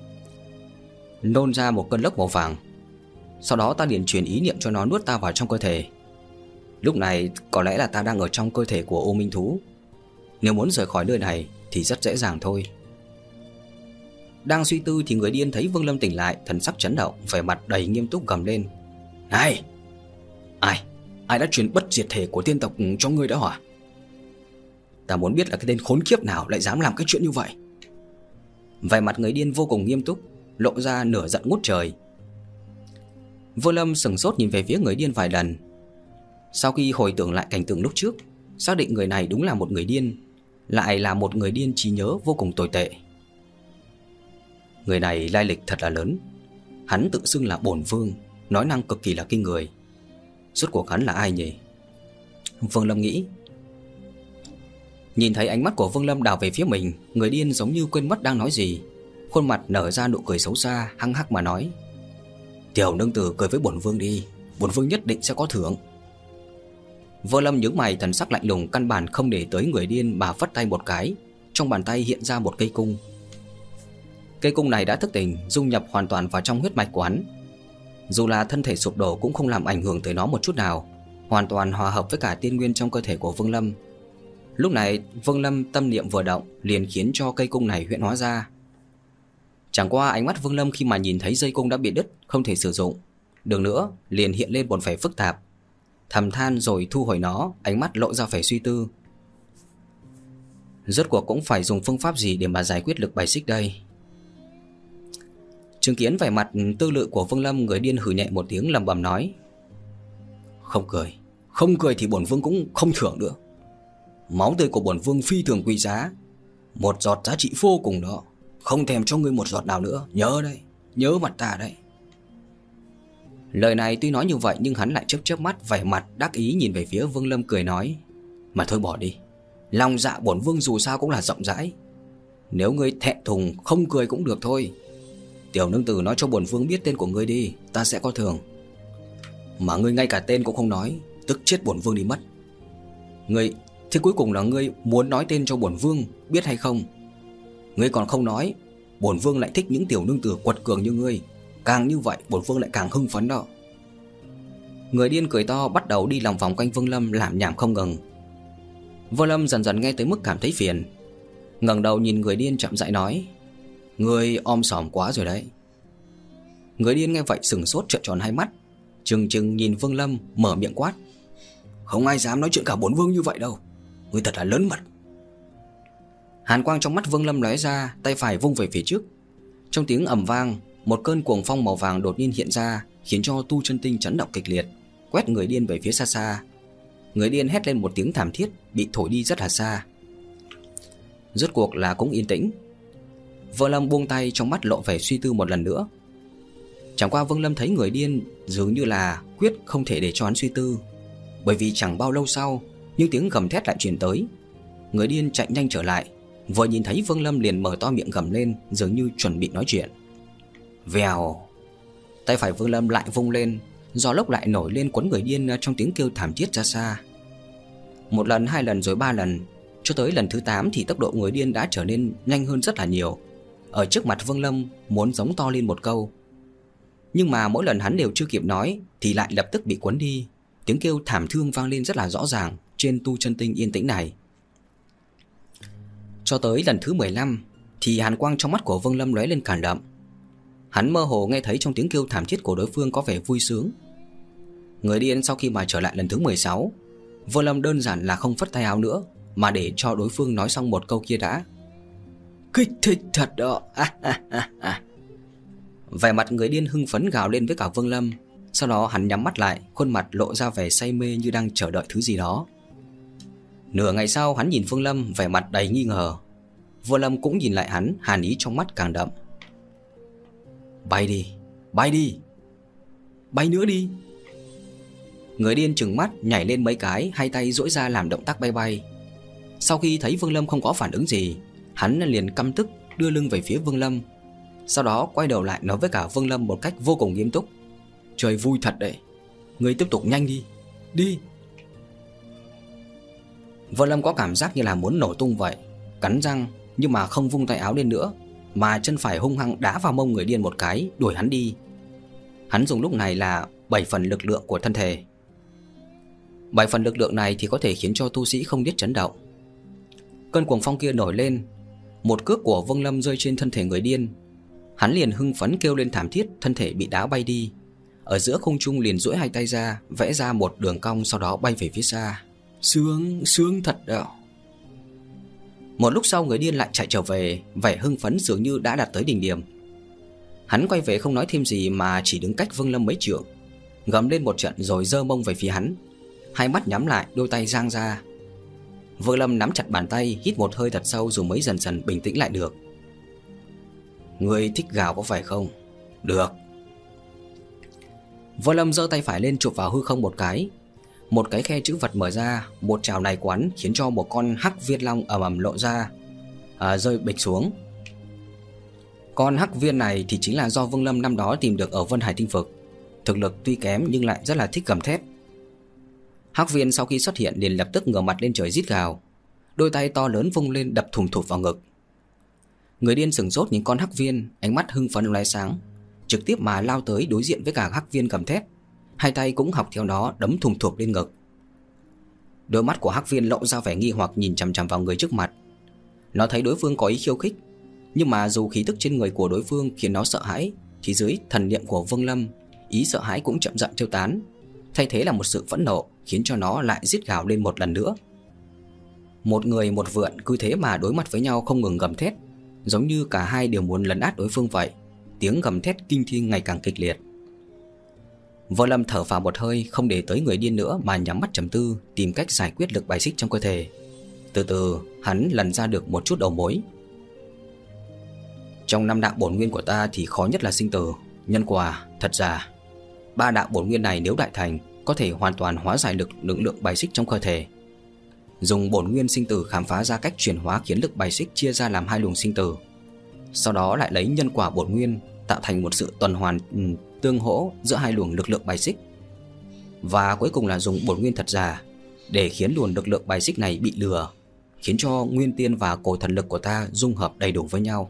nôn ra một cơn lốc màu vàng. Sau đó ta liền truyền ý niệm cho nó nuốt ta vào trong cơ thể. Lúc này có lẽ là ta đang ở trong cơ thể của U Minh Thú. Nếu muốn rời khỏi nơi này thì rất dễ dàng thôi. Đang suy tư thì người điên thấy Vương Lâm tỉnh lại, thần sắc chấn động, vẻ mặt đầy nghiêm túc gầm lên: Này! Ai? Ai đã truyền bất diệt thể của tiên tộc cho ngươi đó hả? Ta muốn biết là cái tên khốn kiếp nào lại dám làm cái chuyện như vậy. Vẻ mặt người điên vô cùng nghiêm túc, lộ ra nửa giận ngút trời. Vương Lâm sững sốt nhìn về phía người điên vài lần. Sau khi hồi tưởng lại cảnh tượng lúc trước, xác định người này đúng là một người điên, lại là một người điên trí nhớ vô cùng tồi tệ. Người này lai lịch thật là lớn. Hắn tự xưng là bổn vương, nói năng cực kỳ là kinh người. Rốt cuộc hắn là ai nhỉ? Vương Lâm nghĩ. Nhìn thấy ánh mắt của Vương Lâm đảo về phía mình, người điên giống như quên mất đang nói gì, khuôn mặt nở ra nụ cười xấu xa, hăng hắc mà nói: Tiểu nương tử cười với bổn vương đi, bổn vương nhất định sẽ có thưởng. Vương Lâm nhướng mày, thần sắc lạnh lùng, căn bản không để tới người điên mà phất tay một cái, trong bàn tay hiện ra một cây cung, Cây cung này đã thức tỉnh, dung nhập hoàn toàn vào trong huyết mạch của hắn. Dù là thân thể sụp đổ cũng không làm ảnh hưởng tới nó một chút nào, hoàn toàn hòa hợp với cả tiên nguyên trong cơ thể của Vương Lâm. Lúc này Vương Lâm tâm niệm vừa động liền khiến cho cây cung này huyễn hóa ra. Chẳng qua ánh mắt Vương Lâm khi mà nhìn thấy dây cung đã bị đứt, không thể sử dụng được nữa, liền hiện lên một vẻ phức tạp, thầm than rồi thu hồi nó, ánh mắt lộ ra vẻ suy tư. Rốt cuộc cũng phải dùng phương pháp gì để mà giải quyết lực bài xích đây? Chứng kiến vẻ mặt tư lự của Vương Lâm, người điên hừ nhẹ một tiếng lẩm bẩm nói: Không cười, không cười thì bổn vương cũng không thưởng nữa. Máu tươi của bổn vương phi thường quý giá, một giọt giá trị vô cùng đó, không thèm cho ngươi một giọt nào nữa, nhớ đấy, nhớ mặt ta đấy. Lời này tuy nói như vậy nhưng hắn lại chớp chớp mắt, vẻ mặt đắc ý nhìn về phía Vương Lâm cười nói: Mà thôi bỏ đi, lòng dạ bổn vương dù sao cũng là rộng rãi, nếu ngươi thẹn thùng không cười cũng được thôi. Tiểu nương tử nói cho bổn vương biết tên của ngươi đi, ta sẽ có thưởng. Mà ngươi ngay cả tên cũng không nói, tức chết bổn vương đi mất. Ngươi, thế cuối cùng là ngươi muốn nói tên cho bổn vương biết hay không? Ngươi còn không nói, bổn vương lại thích những tiểu nương tử quật cường như ngươi, càng như vậy bổn vương lại càng hưng phấn đó. Người điên cười to bắt đầu đi lòng vòng quanh Vương Lâm làm nhảm không ngừng. Vương Lâm dần dần nghe tới mức cảm thấy phiền, ngẩng đầu nhìn người điên chậm rãi nói: Ngươi om sòm quá rồi đấy. Người điên nghe vậy sừng sốt trợn tròn hai mắt, trừng trừng nhìn Vương Lâm mở miệng quát: Không ai dám nói chuyện cả bổn vương như vậy đâu, ngươi thật là lớn mật. Hàn quang trong mắt Vương Lâm lóe ra, tay phải vung về phía trước. Trong tiếng ầm vang, một cơn cuồng phong màu vàng đột nhiên hiện ra, khiến cho tu chân tinh chấn động kịch liệt, quét người điên về phía xa xa. Người điên hét lên một tiếng thảm thiết, bị thổi đi rất là xa. Rốt cuộc là cũng yên tĩnh. Vương Lâm buông tay, trong mắt lộ vẻ suy tư một lần nữa. Chẳng qua Vương Lâm thấy người điên dường như là quyết không thể để cho hắn suy tư, bởi vì chẳng bao lâu sau, những tiếng gầm thét lại truyền tới. Người điên chạy nhanh trở lại, vừa nhìn thấy Vương Lâm liền mở to miệng gầm lên, dường như chuẩn bị nói chuyện. Vèo, tay phải Vương Lâm lại vung lên, gió lốc lại nổi lên cuốn người điên trong tiếng kêu thảm thiết ra xa. Một lần, hai lần rồi ba lần, cho tới lần thứ tám thì tốc độ người điên đã trở nên nhanh hơn rất là nhiều. Ở trước mặt Vương Lâm muốn giống to lên một câu, nhưng mà mỗi lần hắn đều chưa kịp nói thì lại lập tức bị cuốn đi. Tiếng kêu thảm thương vang lên rất là rõ ràng trên tu chân tinh yên tĩnh này. Cho tới lần thứ mười lăm thì hàn quang trong mắt của Vương Lâm lóe lên càng đậm. Hắn mơ hồ nghe thấy trong tiếng kêu thảm thiết của đối phương có vẻ vui sướng. Người điên sau khi mà trở lại lần thứ mười sáu, Vương Lâm đơn giản là không phất tay áo nữa, mà để cho đối phương nói xong một câu kia đã. Kích thích thật đó. Vẻ mặt người điên hưng phấn gào lên với cả Vương Lâm. Sau đó hắn nhắm mắt lại, khuôn mặt lộ ra vẻ say mê như đang chờ đợi thứ gì đó. Nửa ngày sau hắn nhìn Vương Lâm vẻ mặt đầy nghi ngờ. Vương Lâm cũng nhìn lại hắn, hàn ý trong mắt càng đậm. Bay đi, bay đi, bay nữa đi. Người điên trừng mắt nhảy lên mấy cái, hai tay duỗi ra làm động tác bay bay. Sau khi thấy Vương Lâm không có phản ứng gì, hắn liền căm tức đưa lưng về phía Vương Lâm. Sau đó quay đầu lại nói với cả Vương Lâm một cách vô cùng nghiêm túc: Trời vui thật đấy, ngươi tiếp tục nhanh đi, đi. Vương Lâm có cảm giác như là muốn nổ tung vậy, cắn răng nhưng mà không vung tay áo lên nữa, mà chân phải hung hăng đá vào mông người điên một cái, đuổi hắn đi. Hắn dùng lúc này là bảy phần lực lượng của thân thể. Bảy phần lực lượng này thì có thể khiến cho tu sĩ không biết chấn động. Cơn cuồng phong kia nổi lên, một cước của Vương Lâm rơi trên thân thể người điên. Hắn liền hưng phấn kêu lên thảm thiết, thân thể bị đá bay đi. Ở giữa không trung liền duỗi hai tay ra, vẽ ra một đường cong, sau đó bay về phía xa. Sướng, sướng thật đó. Một lúc sau người điên lại chạy trở về, vẻ hưng phấn dường như đã đạt tới đỉnh điểm. Hắn quay về không nói thêm gì mà chỉ đứng cách Vương Lâm mấy trượng, gầm lên một trận rồi giơ mông về phía hắn, hai mắt nhắm lại, đôi tay giang ra. Vương Lâm nắm chặt bàn tay, hít một hơi thật sâu rồi mới dần dần bình tĩnh lại được. Ngươi thích gào có phải không? Được. Vương Lâm giơ tay phải lên chụp vào hư không một cái. Một cái khe chữ vật mở ra, một trào này quán khiến cho một con hắc viên long ầm ầm lộ ra, à, rơi bịch xuống. Con hắc viên này thì chính là do Vương Lâm năm đó tìm được ở Vân Hải Tinh Vực. Thực lực tuy kém nhưng lại rất là thích gầm thét. Hắc viên sau khi xuất hiện liền lập tức ngửa mặt lên trời rít gào, đôi tay to lớn vung lên đập thùng thụp vào ngực. Người điên sửng sốt nhìn con hắc viên, ánh mắt hưng phấn lóe sáng, trực tiếp mà lao tới đối diện với cả hắc viên gầm thét, hai tay cũng học theo nó đấm thùng thụp lên ngực. Đôi mắt của hắc viên lộ ra vẻ nghi hoặc nhìn chằm chằm vào người trước mặt. Nó thấy đối phương có ý khiêu khích, nhưng mà dù khí tức trên người của đối phương khiến nó sợ hãi, thì dưới thần niệm của Vương Lâm, ý sợ hãi cũng chậm rãi tiêu tán, thay thế là một sự phẫn nộ khiến cho nó lại rít gào lên một lần nữa. Một người một vượn cứ thế mà đối mặt với nhau không ngừng gầm thét, giống như cả hai đều muốn lấn át đối phương vậy. Tiếng gầm thét kinh thiên ngày càng kịch liệt. Vương Lâm thở phào một hơi, không để tới người điên nữa mà nhắm mắt trầm tư, tìm cách giải quyết lực bài xích trong cơ thể. Từ từ hắn lần ra được một chút đầu mối. Trong năm đạo bổn nguyên của ta thì khó nhất là sinh tử, nhân quả, thật giả. Ba đạo bổn nguyên này nếu đại thành, có thể hoàn toàn hóa giải lực lượng lượng bài xích trong cơ thể. Dùng bổn nguyên sinh tử khám phá ra cách chuyển hóa khiến lực bài xích chia ra làm hai luồng sinh tử. Sau đó lại lấy nhân quả bổn nguyên tạo thành một sự tuần hoàn tương hỗ giữa hai luồng lực lượng bài xích. Và cuối cùng là dùng bổn nguyên thật giả để khiến luồng lực lượng bài xích này bị lừa, khiến cho nguyên tiên và cổ thần lực của ta dung hợp đầy đủ với nhau.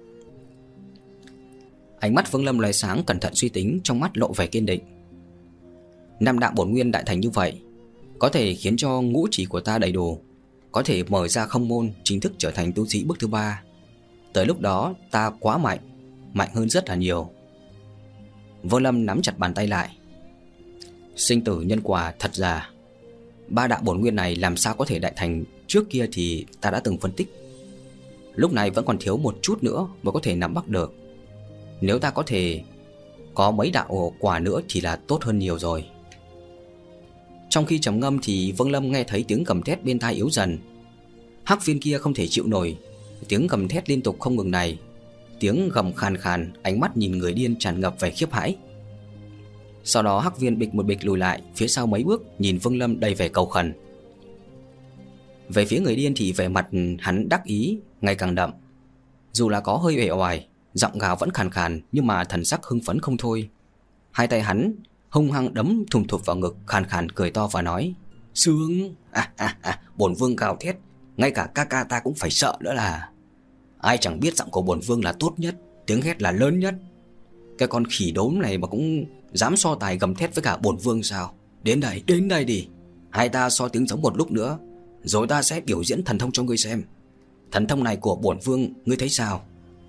Ánh mắt Vương Lâm lóe sáng, cẩn thận suy tính, trong mắt lộ vẻ kiên định. Năm đạo bổn nguyên đại thành như vậy, có thể khiến cho ngũ chỉ của ta đầy đủ, có thể mở ra không môn, chính thức trở thành tu sĩ bước thứ ba. Tới lúc đó ta quá mạnh, mạnh hơn rất là nhiều. Vương Lâm nắm chặt bàn tay lại. Sinh tử, nhân quả, thật giả, ba đạo bổn nguyên này làm sao có thể đại thành? Trước kia thì ta đã từng phân tích, lúc này vẫn còn thiếu một chút nữa mới có thể nắm bắt được. Nếu ta có thể có mấy đạo quả nữa thì là tốt hơn nhiều rồi. Trong khi trầm ngâm thì Vương Lâm nghe thấy tiếng gầm thét bên tai yếu dần. Hắc viên kia không thể chịu nổi tiếng gầm thét liên tục không ngừng này. Tiếng gầm khàn khàn, ánh mắt nhìn người điên tràn ngập vẻ khiếp hãi. Sau đó hắc viên bịch một bịch lùi lại phía sau mấy bước, nhìn Vương Lâm đầy vẻ cầu khẩn. Về phía người điên thì vẻ mặt hắn đắc ý ngày càng đậm. Dù là có hơi uể oải, giọng gào vẫn khàn khàn, nhưng mà thần sắc hưng phấn không thôi. Hai tay hắn hung hăng đấm thùng thụp vào ngực, khàn khàn cười to và nói: Sướng, à, à, à, bổn vương gào thét, ngay cả ca ca ta cũng phải sợ nữa là. Ai chẳng biết giọng của bổn vương là tốt nhất, tiếng hét là lớn nhất. Cái con khỉ đốm này mà cũng dám so tài gầm thét với cả bổn vương sao? Đến đây, đến đây đi, hai ta so tiếng giống một lúc nữa, rồi ta sẽ biểu diễn thần thông cho ngươi xem. Thần thông này của bổn vương ngươi thấy sao?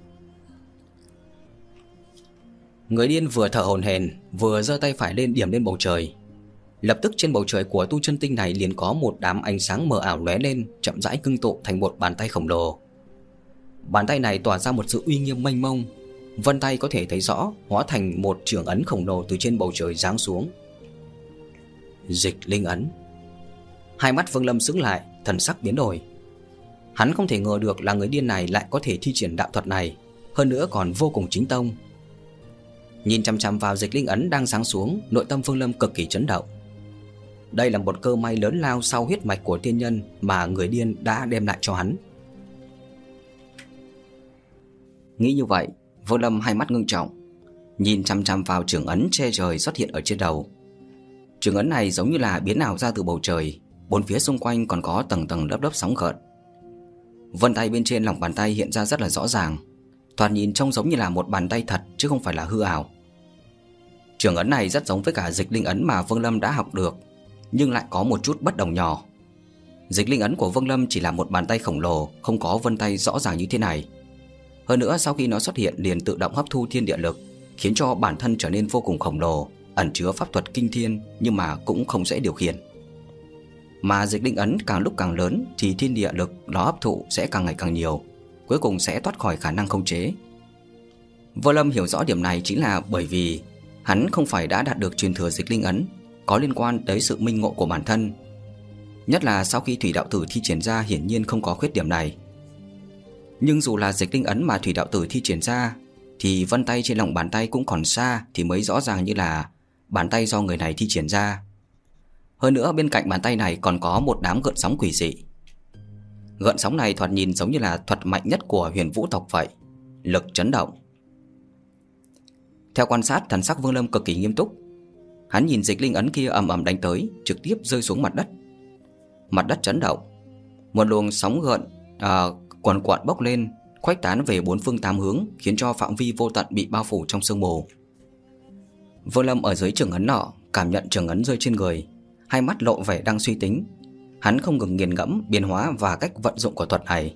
Người điên vừa thở hổn hển, vừa giơ tay phải lên điểm lên bầu trời. Lập tức trên bầu trời của tu chân tinh này liền có một đám ánh sáng mờ ảo lóe lên, chậm rãi ngưng tụ thành một bàn tay khổng lồ. Bàn tay này tỏa ra một sự uy nghiêm mênh mông, vân tay có thể thấy rõ, hóa thành một chưởng ấn khổng lồ từ trên bầu trời giáng xuống. Dịch linh ấn. Hai mắt Vương Lâm sững lại, thần sắc biến đổi. Hắn không thể ngờ được là người điên này lại có thể thi triển đạo thuật này, hơn nữa còn vô cùng chính tông. Nhìn chằm chằm vào dịch linh ấn đang giáng xuống, nội tâm Vương Lâm cực kỳ chấn động. Đây là một cơ may lớn lao sau huyết mạch của tiên nhân mà người điên đã đem lại cho hắn. Nghĩ như vậy, Vương Lâm hai mắt ngưng trọng, nhìn chằm chằm vào chưởng ấn che trời xuất hiện ở trên đầu. Chưởng ấn này giống như là biến ảo ra từ bầu trời, bốn phía xung quanh còn có tầng tầng lớp lớp sóng gợn. Vân tay bên trên lòng bàn tay hiện ra rất là rõ ràng, thoạt nhìn trông giống như là một bàn tay thật chứ không phải là hư ảo. Chưởng ấn này rất giống với cả dịch linh ấn mà Vương Lâm đã học được, nhưng lại có một chút bất đồng nhỏ. Dịch linh ấn của Vương Lâm chỉ là một bàn tay khổng lồ, không có vân tay rõ ràng như thế này. Hơn nữa sau khi nó xuất hiện liền tự động hấp thu thiên địa lực, khiến cho bản thân trở nên vô cùng khổng lồ, ẩn chứa pháp thuật kinh thiên nhưng mà cũng không dễ điều khiển. Mà dịch linh ấn càng lúc càng lớn thì thiên địa lực nó hấp thụ sẽ càng ngày càng nhiều, cuối cùng sẽ thoát khỏi khả năng khống chế. Vô Lâm hiểu rõ điểm này chính là bởi vì hắn không phải đã đạt được truyền thừa dịch linh ấn, có liên quan tới sự minh ngộ của bản thân. Nhất là sau khi Thủy Đạo Tử thi triển ra hiển nhiên không có khuyết điểm này. Nhưng dù là dịch linh ấn mà Thủy Đạo Tử thi triển ra thì vân tay trên lòng bàn tay cũng còn xa thì mới rõ ràng như là bàn tay do người này thi triển ra. Hơn nữa bên cạnh bàn tay này còn có một đám gợn sóng quỷ dị. Gợn sóng này thoạt nhìn giống như là thuật mạnh nhất của Huyền Vũ tộc vậy, lực chấn động. Theo quan sát, thần sắc Vương Lâm cực kỳ nghiêm túc. Hắn nhìn dịch linh ấn kia ầm ầm đánh tới, trực tiếp rơi xuống mặt đất. Mặt đất chấn động, một luồng sóng gợn à, cuồn cuộn bốc lên, khuếch tán về bốn phương tám hướng, khiến cho phạm vi vô tận bị bao phủ trong sương mù. Vương Lâm ở dưới trường ấn nọ cảm nhận trường ấn rơi trên người, hai mắt lộ vẻ đang suy tính. Hắn không ngừng nghiền ngẫm biến hóa và cách vận dụng của thuật này.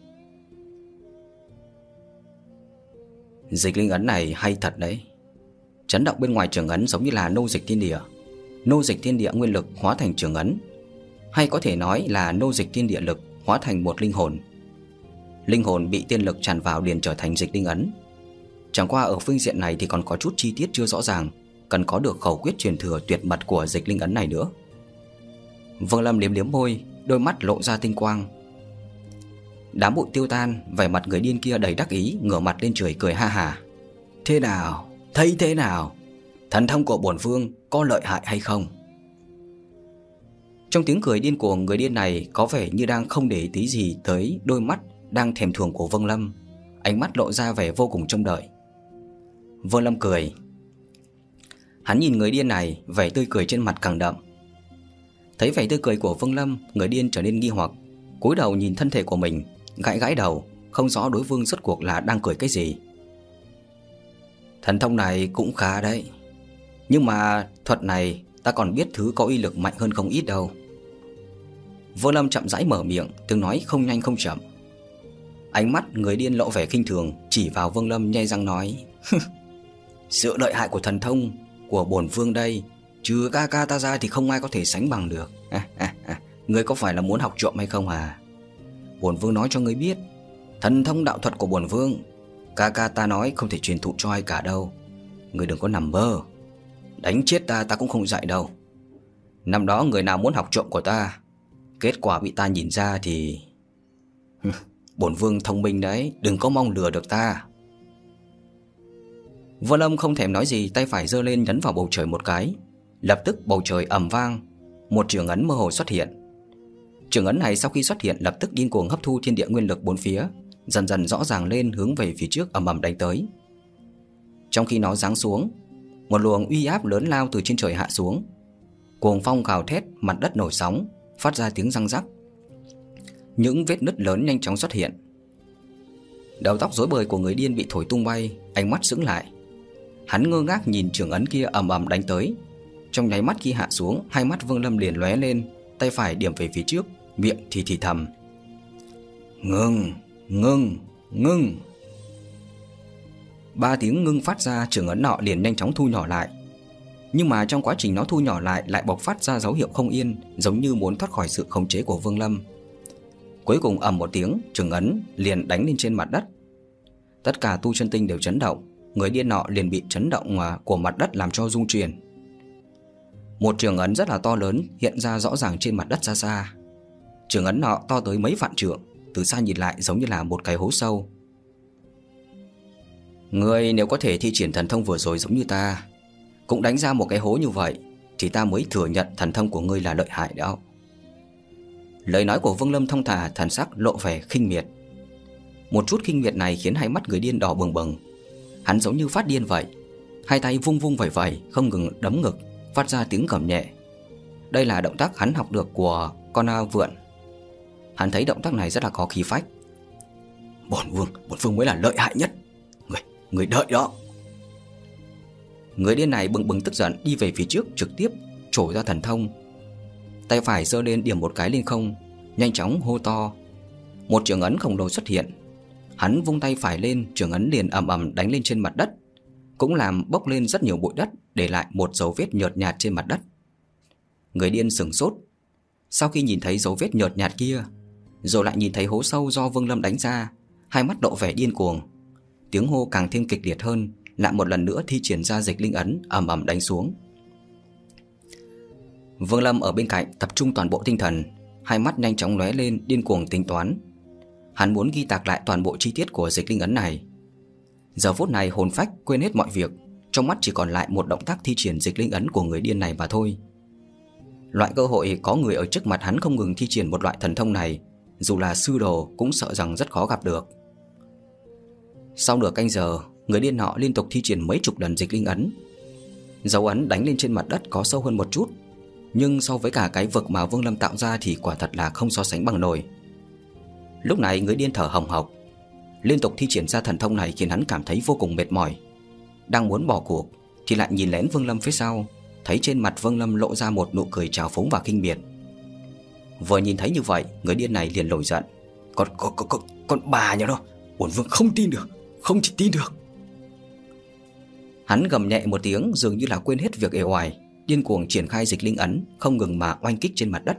Dịch linh ấn này hay thật đấy. Chấn động bên ngoài trường ấn giống như là nô dịch thiên địa. Nô dịch thiên địa nguyên lực hóa thành trường ấn, hay có thể nói là nô dịch thiên địa lực hóa thành một linh hồn. Linh hồn bị tiên lực tràn vào liền trở thành dịch linh ấn. Chẳng qua ở phương diện này thì còn có chút chi tiết chưa rõ ràng, cần có được khẩu quyết truyền thừa tuyệt mật của dịch linh ấn này nữa. Vương Lâm liếm liếm môi, đôi mắt lộ ra tinh quang. Đám bụi tiêu tan, vẻ mặt người điên kia đầy đắc ý, ngửa mặt lên trời cười ha hà. Thế nào? Thấy thế nào? Thần thông của bổn vương có lợi hại hay không? Trong tiếng cười điên cuồng, người điên này có vẻ như đang không để ý tí gì tới đôi mắt đang thèm thuồng của Vương Lâm, ánh mắt lộ ra vẻ vô cùng trông đợi. Vương Lâm cười. Hắn nhìn người điên này, vẻ tươi cười trên mặt càng đậm. Thấy vẻ tươi cười của Vương Lâm, người điên trở nên nghi hoặc, cúi đầu nhìn thân thể của mình, gãi gãi đầu, không rõ đối phương rốt cuộc là đang cười cái gì. Thần thông này cũng khá đấy, nhưng mà thuật này ta còn biết thứ có uy lực mạnh hơn không ít đâu. Vương Lâm chậm rãi mở miệng, tiếng nói không nhanh không chậm. Ánh mắt người điên lộ vẻ khinh thường, chỉ vào Vương Lâm nhe răng nói: Sự lợi hại của thần thông của bổn vương đây, trừ ca ca ta ra thì không ai có thể sánh bằng được. À, à, à, ngươi có phải là muốn học trộm hay không à? Bổn vương nói cho ngươi biết, thần thông đạo thuật của bổn vương, ca ca ta nói không thể truyền thụ cho ai cả đâu. Ngươi đừng có nằm mơ, đánh chết ta ta cũng không dạy đâu. Năm đó người nào muốn học trộm của ta, kết quả bị ta nhìn ra thì... Bổn vương thông minh đấy, đừng có mong lừa được ta. Vương Lâm không thèm nói gì, tay phải giơ lên nhấn vào bầu trời một cái. Lập tức bầu trời ầm vang, một trường ấn mơ hồ xuất hiện. Trường ấn này sau khi xuất hiện lập tức điên cuồng hấp thu thiên địa nguyên lực bốn phía, dần dần rõ ràng lên, hướng về phía trước ầm ầm đánh tới. Trong khi nó giáng xuống, một luồng uy áp lớn lao từ trên trời hạ xuống. Cuồng phong gào thét, mặt đất nổi sóng, phát ra tiếng răng rắc. Những vết nứt lớn nhanh chóng xuất hiện. Đầu tóc rối bời của người điên bị thổi tung bay, ánh mắt sững lại. Hắn ngơ ngác nhìn trường ấn kia ầm ầm đánh tới. Trong nháy mắt khi hạ xuống, hai mắt Vương Lâm liền lóe lên, tay phải điểm về phía trước, miệng thì thì thầm: Ngưng, ngưng, ngưng. Ba tiếng ngưng phát ra, trường ấn nọ liền nhanh chóng thu nhỏ lại. Nhưng mà trong quá trình nó thu nhỏ lại lại bộc phát ra dấu hiệu không yên, giống như muốn thoát khỏi sự khống chế của Vương Lâm. Cuối cùng ầm một tiếng, trường ấn liền đánh lên trên mặt đất. Tất cả tu chân tinh đều chấn động, người điên nọ liền bị chấn động của mặt đất làm cho rung chuyển. Một trường ấn rất là to lớn hiện ra rõ ràng trên mặt đất xa xa. Trường ấn nọ to tới mấy vạn trượng, từ xa nhìn lại giống như là một cái hố sâu. Ngươi nếu có thể thi triển thần thông vừa rồi giống như ta, cũng đánh ra một cái hố như vậy, thì ta mới thừa nhận thần thông của ngươi là lợi hại đó. Lời nói của Vương Lâm thông thả, thần sắc lộ vẻ khinh miệt. Một chút khinh miệt này khiến hai mắt người điên đỏ bừng bừng. Hắn giống như phát điên vậy, hai tay vung vung vẩy vẩy, không ngừng đấm ngực, phát ra tiếng gầm nhẹ. Đây là động tác hắn học được của con A Vượn. Hắn thấy động tác này rất là có khí phách. Bổn vương, bổn vương mới là lợi hại nhất. Người, người đợi đó. Người điên này bừng bừng tức giận đi về phía trước, trực tiếp trổ ra thần thông. Tay phải giơ lên điểm một cái lên không, nhanh chóng hô to. Một trường ấn khổng lồ xuất hiện. Hắn vung tay phải lên, trường ấn liền ầm ầm đánh lên trên mặt đất, cũng làm bốc lên rất nhiều bụi đất, để lại một dấu vết nhợt nhạt trên mặt đất. Người điên sửng sốt. Sau khi nhìn thấy dấu vết nhợt nhạt kia, rồi lại nhìn thấy hố sâu do Vương Lâm đánh ra, hai mắt lộ vẻ điên cuồng. Tiếng hô càng thêm kịch liệt hơn, lại một lần nữa thi triển ra dịch linh ấn ầm ầm đánh xuống. Vương Lâm ở bên cạnh tập trung toàn bộ tinh thần, hai mắt nhanh chóng lóe lên, điên cuồng tính toán. Hắn muốn ghi tạc lại toàn bộ chi tiết của dịch linh ấn này. Giờ phút này hồn phách quên hết mọi việc, trong mắt chỉ còn lại một động tác thi triển dịch linh ấn của người điên này mà thôi. Loại cơ hội có người ở trước mặt hắn không ngừng thi triển một loại thần thông này, dù là sư đồ cũng sợ rằng rất khó gặp được. Sau nửa canh giờ, người điên họ liên tục thi triển mấy chục lần dịch linh ấn. Dấu ấn đánh lên trên mặt đất có sâu hơn một chút, nhưng so với cả cái vực mà Vương Lâm tạo ra thì quả thật là không so sánh bằng nổi. Lúc này người điên thở hồng hộc, Liên tục thi triển ra thần thông này khiến hắn cảm thấy vô cùng mệt mỏi. Đang muốn bỏ cuộc thì lại nhìn lén Vương Lâm phía sau, thấy trên mặt Vương Lâm lộ ra một nụ cười trào phúng và khinh miệt. Vừa nhìn thấy như vậy, người điên này liền nổi giận. Con con con con, con bà nhà nó, bổn vương không tin được, không thể tin được. Hắn gầm nhẹ một tiếng, dường như là quên hết việc ề oải, điên cuồng triển khai dịch linh ấn, không ngừng mà oanh kích trên mặt đất.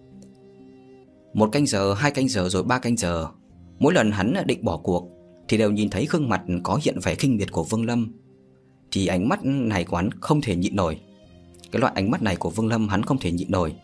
Một canh giờ, hai canh giờ rồi ba canh giờ, mỗi lần hắn định bỏ cuộc thì đều nhìn thấy gương mặt có hiện vẻ khinh miệt của Vương Lâm. Thì ánh mắt này của hắn không thể nhịn nổi. Cái loại ánh mắt này của Vương Lâm hắn không thể nhịn nổi.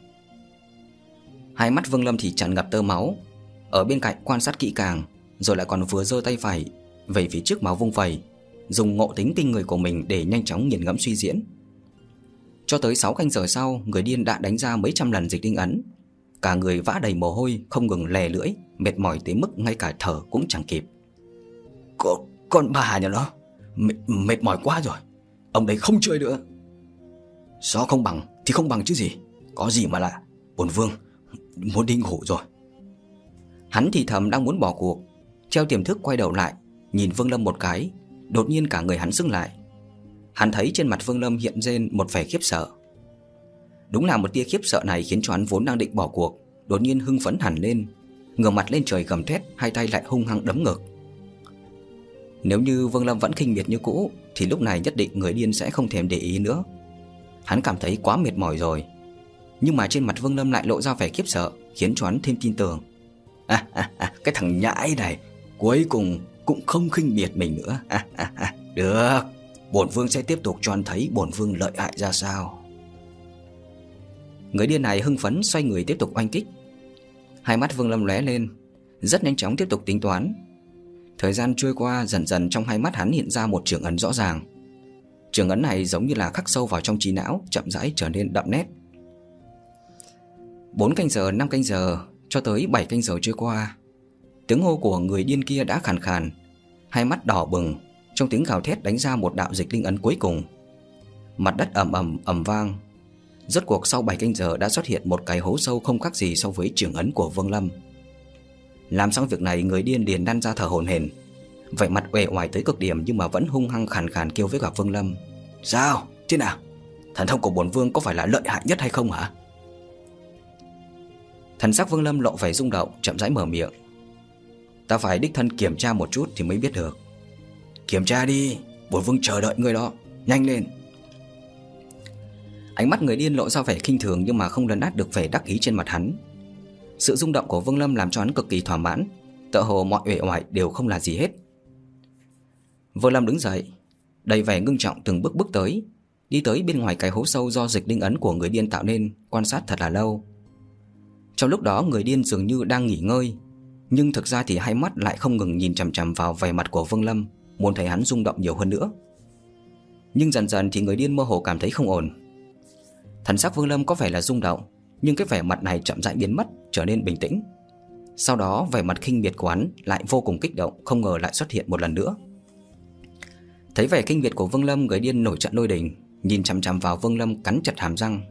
Hai mắt Vương Lâm thì tràn ngập tơ máu, ở bên cạnh quan sát kỹ càng, rồi lại còn vừa giơ tay phải về phía trước máu vung vẩy, dùng ngộ tính kinh người của mình để nhanh chóng nghiền ngẫm suy diễn. Cho tới sáu canh giờ sau, người điên đã đánh ra mấy trăm lần dịch linh ấn, cả người vã đầy mồ hôi, không ngừng lè lưỡi, mệt mỏi tới mức ngay cả thở cũng chẳng kịp. Con, con bà nhà nó, mệt, mệt mỏi quá rồi, ông đấy không chơi nữa. Gió không bằng thì không bằng chứ gì, có gì mà lạ, bổn vương muốn đi ngủ rồi. Hắn thì thầm đang muốn bỏ cuộc, treo tiềm thức quay đầu lại, nhìn Vương Lâm một cái, đột nhiên cả người hắn sững lại. Hắn thấy trên mặt Vương Lâm hiện lên một vẻ khiếp sợ. Đúng là một tia khiếp sợ này khiến cho hắn vốn đang định bỏ cuộc đột nhiên hưng phấn hẳn lên, ngửa mặt lên trời gầm thét, hai tay lại hung hăng đấm ngực. Nếu như Vương Lâm vẫn khinh miệt như cũ thì lúc này nhất định người điên sẽ không thèm để ý nữa. Hắn cảm thấy quá mệt mỏi rồi, nhưng mà trên mặt Vương Lâm lại lộ ra vẻ khiếp sợ, khiến cho hắn thêm tin tưởng. À, à, à, cái thằng nhãi này cuối cùng cũng không khinh miệt mình nữa. À, à, à, được, bổn vương sẽ tiếp tục cho hắn thấy bổn vương lợi hại ra sao. Người điên này hưng phấn xoay người tiếp tục oanh kích. Hai mắt Vương Lâm lóe lên, rất nhanh chóng tiếp tục tính toán. Thời gian trôi qua, dần dần trong hai mắt hắn hiện ra một trường ấn rõ ràng. Trường ấn này giống như là khắc sâu vào trong trí não, chậm rãi trở nên đậm nét. Bốn canh giờ, năm canh giờ, cho tới bảy canh giờ trôi qua. Tiếng hô của người điên kia đã khàn khàn, hai mắt đỏ bừng, trong tiếng gào thét đánh ra một đạo dịch linh ấn cuối cùng. Mặt đất ầm ầm ầm vang. Rốt cuộc sau bảy canh giờ đã xuất hiện một cái hố sâu không khác gì so với trường ấn của Vương Lâm. Làm xong việc này, người điên liền đăn ra thở hổn hển, vẻ mặt uể oải tới cực điểm, nhưng mà vẫn hung hăng khàn khàn kêu với cả Vương Lâm. Sao? Thế nào? Thần thông của bổn vương có phải là lợi hại nhất hay không hả? Thần sắc Vương Lâm lộ vẻ rung động, chậm rãi mở miệng. Ta phải đích thân kiểm tra một chút thì mới biết được. Kiểm tra đi, bổn vương chờ đợi ngươi đó, nhanh lên. Ánh mắt người điên lộ ra vẻ khinh thường, nhưng mà không lấn át được vẻ đắc ý trên mặt hắn. Sự rung động của Vương Lâm làm cho hắn cực kỳ thỏa mãn, tựa hồ mọi uể oải đều không là gì hết. Vương Lâm đứng dậy, đầy vẻ ngưng trọng, từng bước bước tới, đi tới bên ngoài cái hố sâu do dịch linh ấn của người điên tạo nên, quan sát thật là lâu. Trong lúc đó người điên dường như đang nghỉ ngơi, nhưng thực ra thì hai mắt lại không ngừng nhìn chằm chằm vào vẻ mặt của Vương Lâm, muốn thấy hắn rung động nhiều hơn nữa. Nhưng dần dần thì người điên mơ hồ cảm thấy không ổn. Thần sắc Vương Lâm có vẻ là rung động, nhưng cái vẻ mặt này chậm rãi biến mất, trở nên bình tĩnh. Sau đó vẻ mặt khinh miệt của hắn lại vô cùng kích động, không ngờ lại xuất hiện một lần nữa. Thấy vẻ kinh miệt của Vương Lâm, người điên nổi trận lôi đình, nhìn chằm chằm vào Vương Lâm, cắn chặt hàm răng.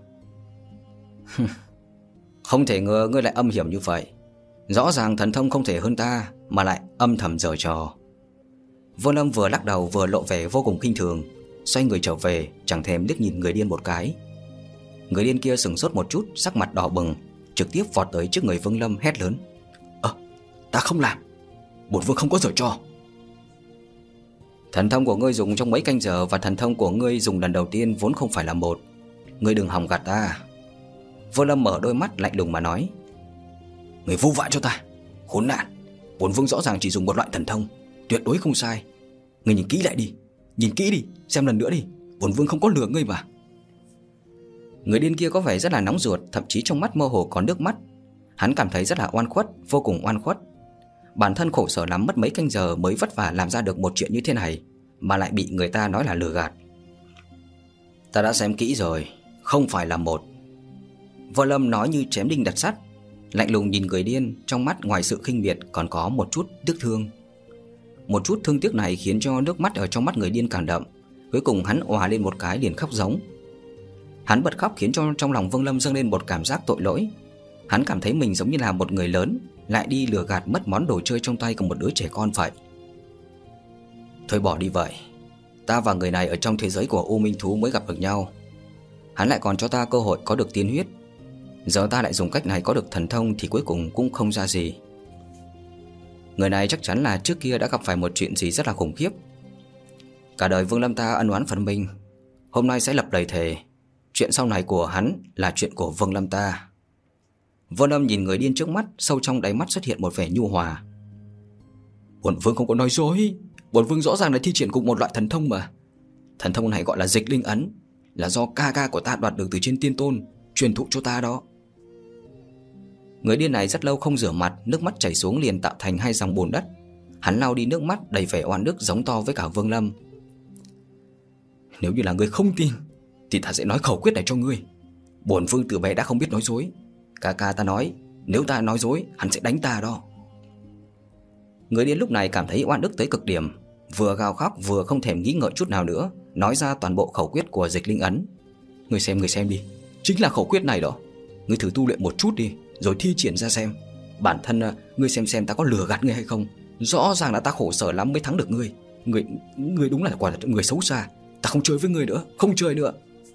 Không thể ngờ ngươi lại âm hiểm như vậy. Rõ ràng thần thông không thể hơn ta, mà lại âm thầm giở trò. Vương Lâm vừa lắc đầu vừa lộ vẻ vô cùng khinh thường, xoay người trở về, chẳng thèm liếc nhìn người điên một cái. Người điên kia sửng sốt một chút, sắc mặt đỏ bừng, trực tiếp vọt tới trước người Vương Lâm hét lớn. Ơ, ta không làm, bổn vương không có giở trò. Thần thông của ngươi dùng trong mấy canh giờ và thần thông của ngươi dùng lần đầu tiên vốn không phải là một. Ngươi đừng hòng gạt ta. Vương Lâm mở đôi mắt lạnh lùng mà nói. Ngươi vu vạ cho ta, khốn nạn. Bổn vương rõ ràng chỉ dùng một loại thần thông, tuyệt đối không sai. Ngươi nhìn kỹ lại đi, nhìn kỹ đi, xem lần nữa đi, bổn vương không có lừa ngươi mà. Người điên kia có vẻ rất là nóng ruột, thậm chí trong mắt mơ hồ có nước mắt. Hắn cảm thấy rất là oan khuất, vô cùng oan khuất. Bản thân khổ sở lắm, mất mấy canh giờ mới vất vả làm ra được một chuyện như thế này, mà lại bị người ta nói là lừa gạt. Ta đã xem kỹ rồi, không phải là một. Võ Lâm nói như chém đinh đặt sắt, lạnh lùng nhìn người điên, trong mắt ngoài sự khinh miệt còn có một chút tiếc thương. Một chút thương tiếc này khiến cho nước mắt ở trong mắt người điên càng đậm. Cuối cùng hắn òa lên một cái liền khóc giống. Hắn bật khóc khiến cho trong lòng Vương Lâm dâng lên một cảm giác tội lỗi. Hắn cảm thấy mình giống như là một người lớn lại đi lừa gạt mất món đồ chơi trong tay của một đứa trẻ con vậy. Thôi bỏ đi vậy. Ta và người này ở trong thế giới của U Minh Thú mới gặp được nhau. Hắn lại còn cho ta cơ hội có được tiên huyết. Giờ ta lại dùng cách này có được thần thông thì cuối cùng cũng không ra gì. Người này chắc chắn là trước kia đã gặp phải một chuyện gì rất là khủng khiếp. Cả đời Vương Lâm ta ân oán phần mình, hôm nay sẽ lập lời thề, chuyện sau này của hắn là chuyện của Vương Lâm ta. Vương Lâm nhìn người điên trước mắt, sâu trong đáy mắt xuất hiện một vẻ nhu hòa. Bổn Vương không có nói dối, bổn Vương rõ ràng là thi triển cùng một loại thần thông mà. Thần thông này gọi là Dịch Linh Ấn, là do ca ca của ta đoạt được từ trên tiên tôn, truyền thụ cho ta đó. Người điên này rất lâu không rửa mặt, nước mắt chảy xuống liền tạo thành hai dòng bùn đất. Hắn lau đi nước mắt đầy vẻ oan ức, giống to với cả Vương Lâm. Nếu như là ngươi không tin thì ta sẽ nói khẩu quyết này cho ngươi. Bổn Vương từ bé đã không biết nói dối. Ca ca ta nói nếu ta nói dối hắn sẽ đánh ta đó. Người điên lúc này cảm thấy oan ức tới cực điểm, vừa gào khóc vừa không thèm nghĩ ngợi chút nào nữa, nói ra toàn bộ khẩu quyết của Dịch Linh Ấn. Ngươi xem, ngươi xem đi, chính là khẩu quyết này đó. Ngươi thử tu luyện một chút đi, rồi thi triển ra xem. Bản thân ngươi xem xem ta có lừa gạt ngươi hay không. Rõ ràng là ta khổ sở lắm mới thắng được ngươi. Ngươi, ngươi đúng là quả là người xấu xa. Ta không chơi với ngươi nữa, không chơi nữa.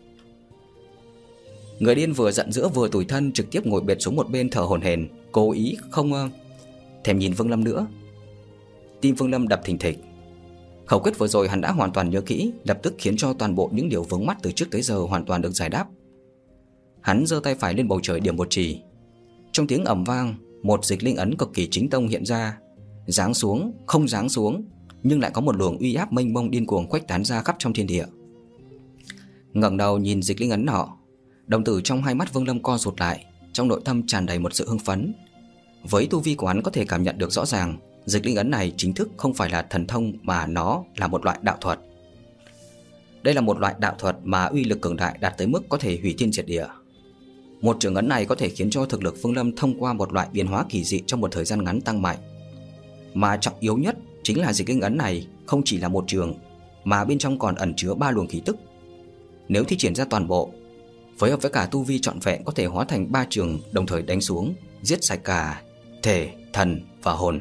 Người điên vừa giận dữ vừa tủi thân, trực tiếp ngồi bệt xuống một bên thở hổn hển, cố ý không uh, thèm nhìn Vương Lâm nữa. Tim Vương Lâm đập thình thịch. Khẩu quyết vừa rồi hắn đã hoàn toàn nhớ kỹ, lập tức khiến cho toàn bộ những điều vướng mắc từ trước tới giờ hoàn toàn được giải đáp. Hắn giơ tay phải lên bầu trời điểm một chỉ. Trong tiếng ầm vang, một Dịch Linh Ấn cực kỳ chính tông hiện ra, giáng xuống, không giáng xuống, nhưng lại có một luồng uy áp mênh mông điên cuồng khuếch tán ra khắp trong thiên địa. Ngẩng đầu nhìn Dịch Linh Ấn nọ, đồng tử trong hai mắt Vương Lâm co rụt lại, trong nội tâm tràn đầy một sự hưng phấn. Với tu vi của hắn có thể cảm nhận được rõ ràng, Dịch Linh Ấn này chính thức không phải là thần thông mà nó là một loại đạo thuật. Đây là một loại đạo thuật mà uy lực cường đại đạt tới mức có thể hủy thiên diệt địa. Một trường ấn này có thể khiến cho thực lực Vương Lâm thông qua một loại biến hóa kỳ dị trong một thời gian ngắn tăng mạnh. Mà trọng yếu nhất chính là Dịch Linh Ấn này không chỉ là một trường, mà bên trong còn ẩn chứa ba luồng khí tức. Nếu thi triển ra toàn bộ, phối hợp với cả tu vi trọn vẹn có thể hóa thành ba trường đồng thời đánh xuống, giết sạch cả thể, thần và hồn.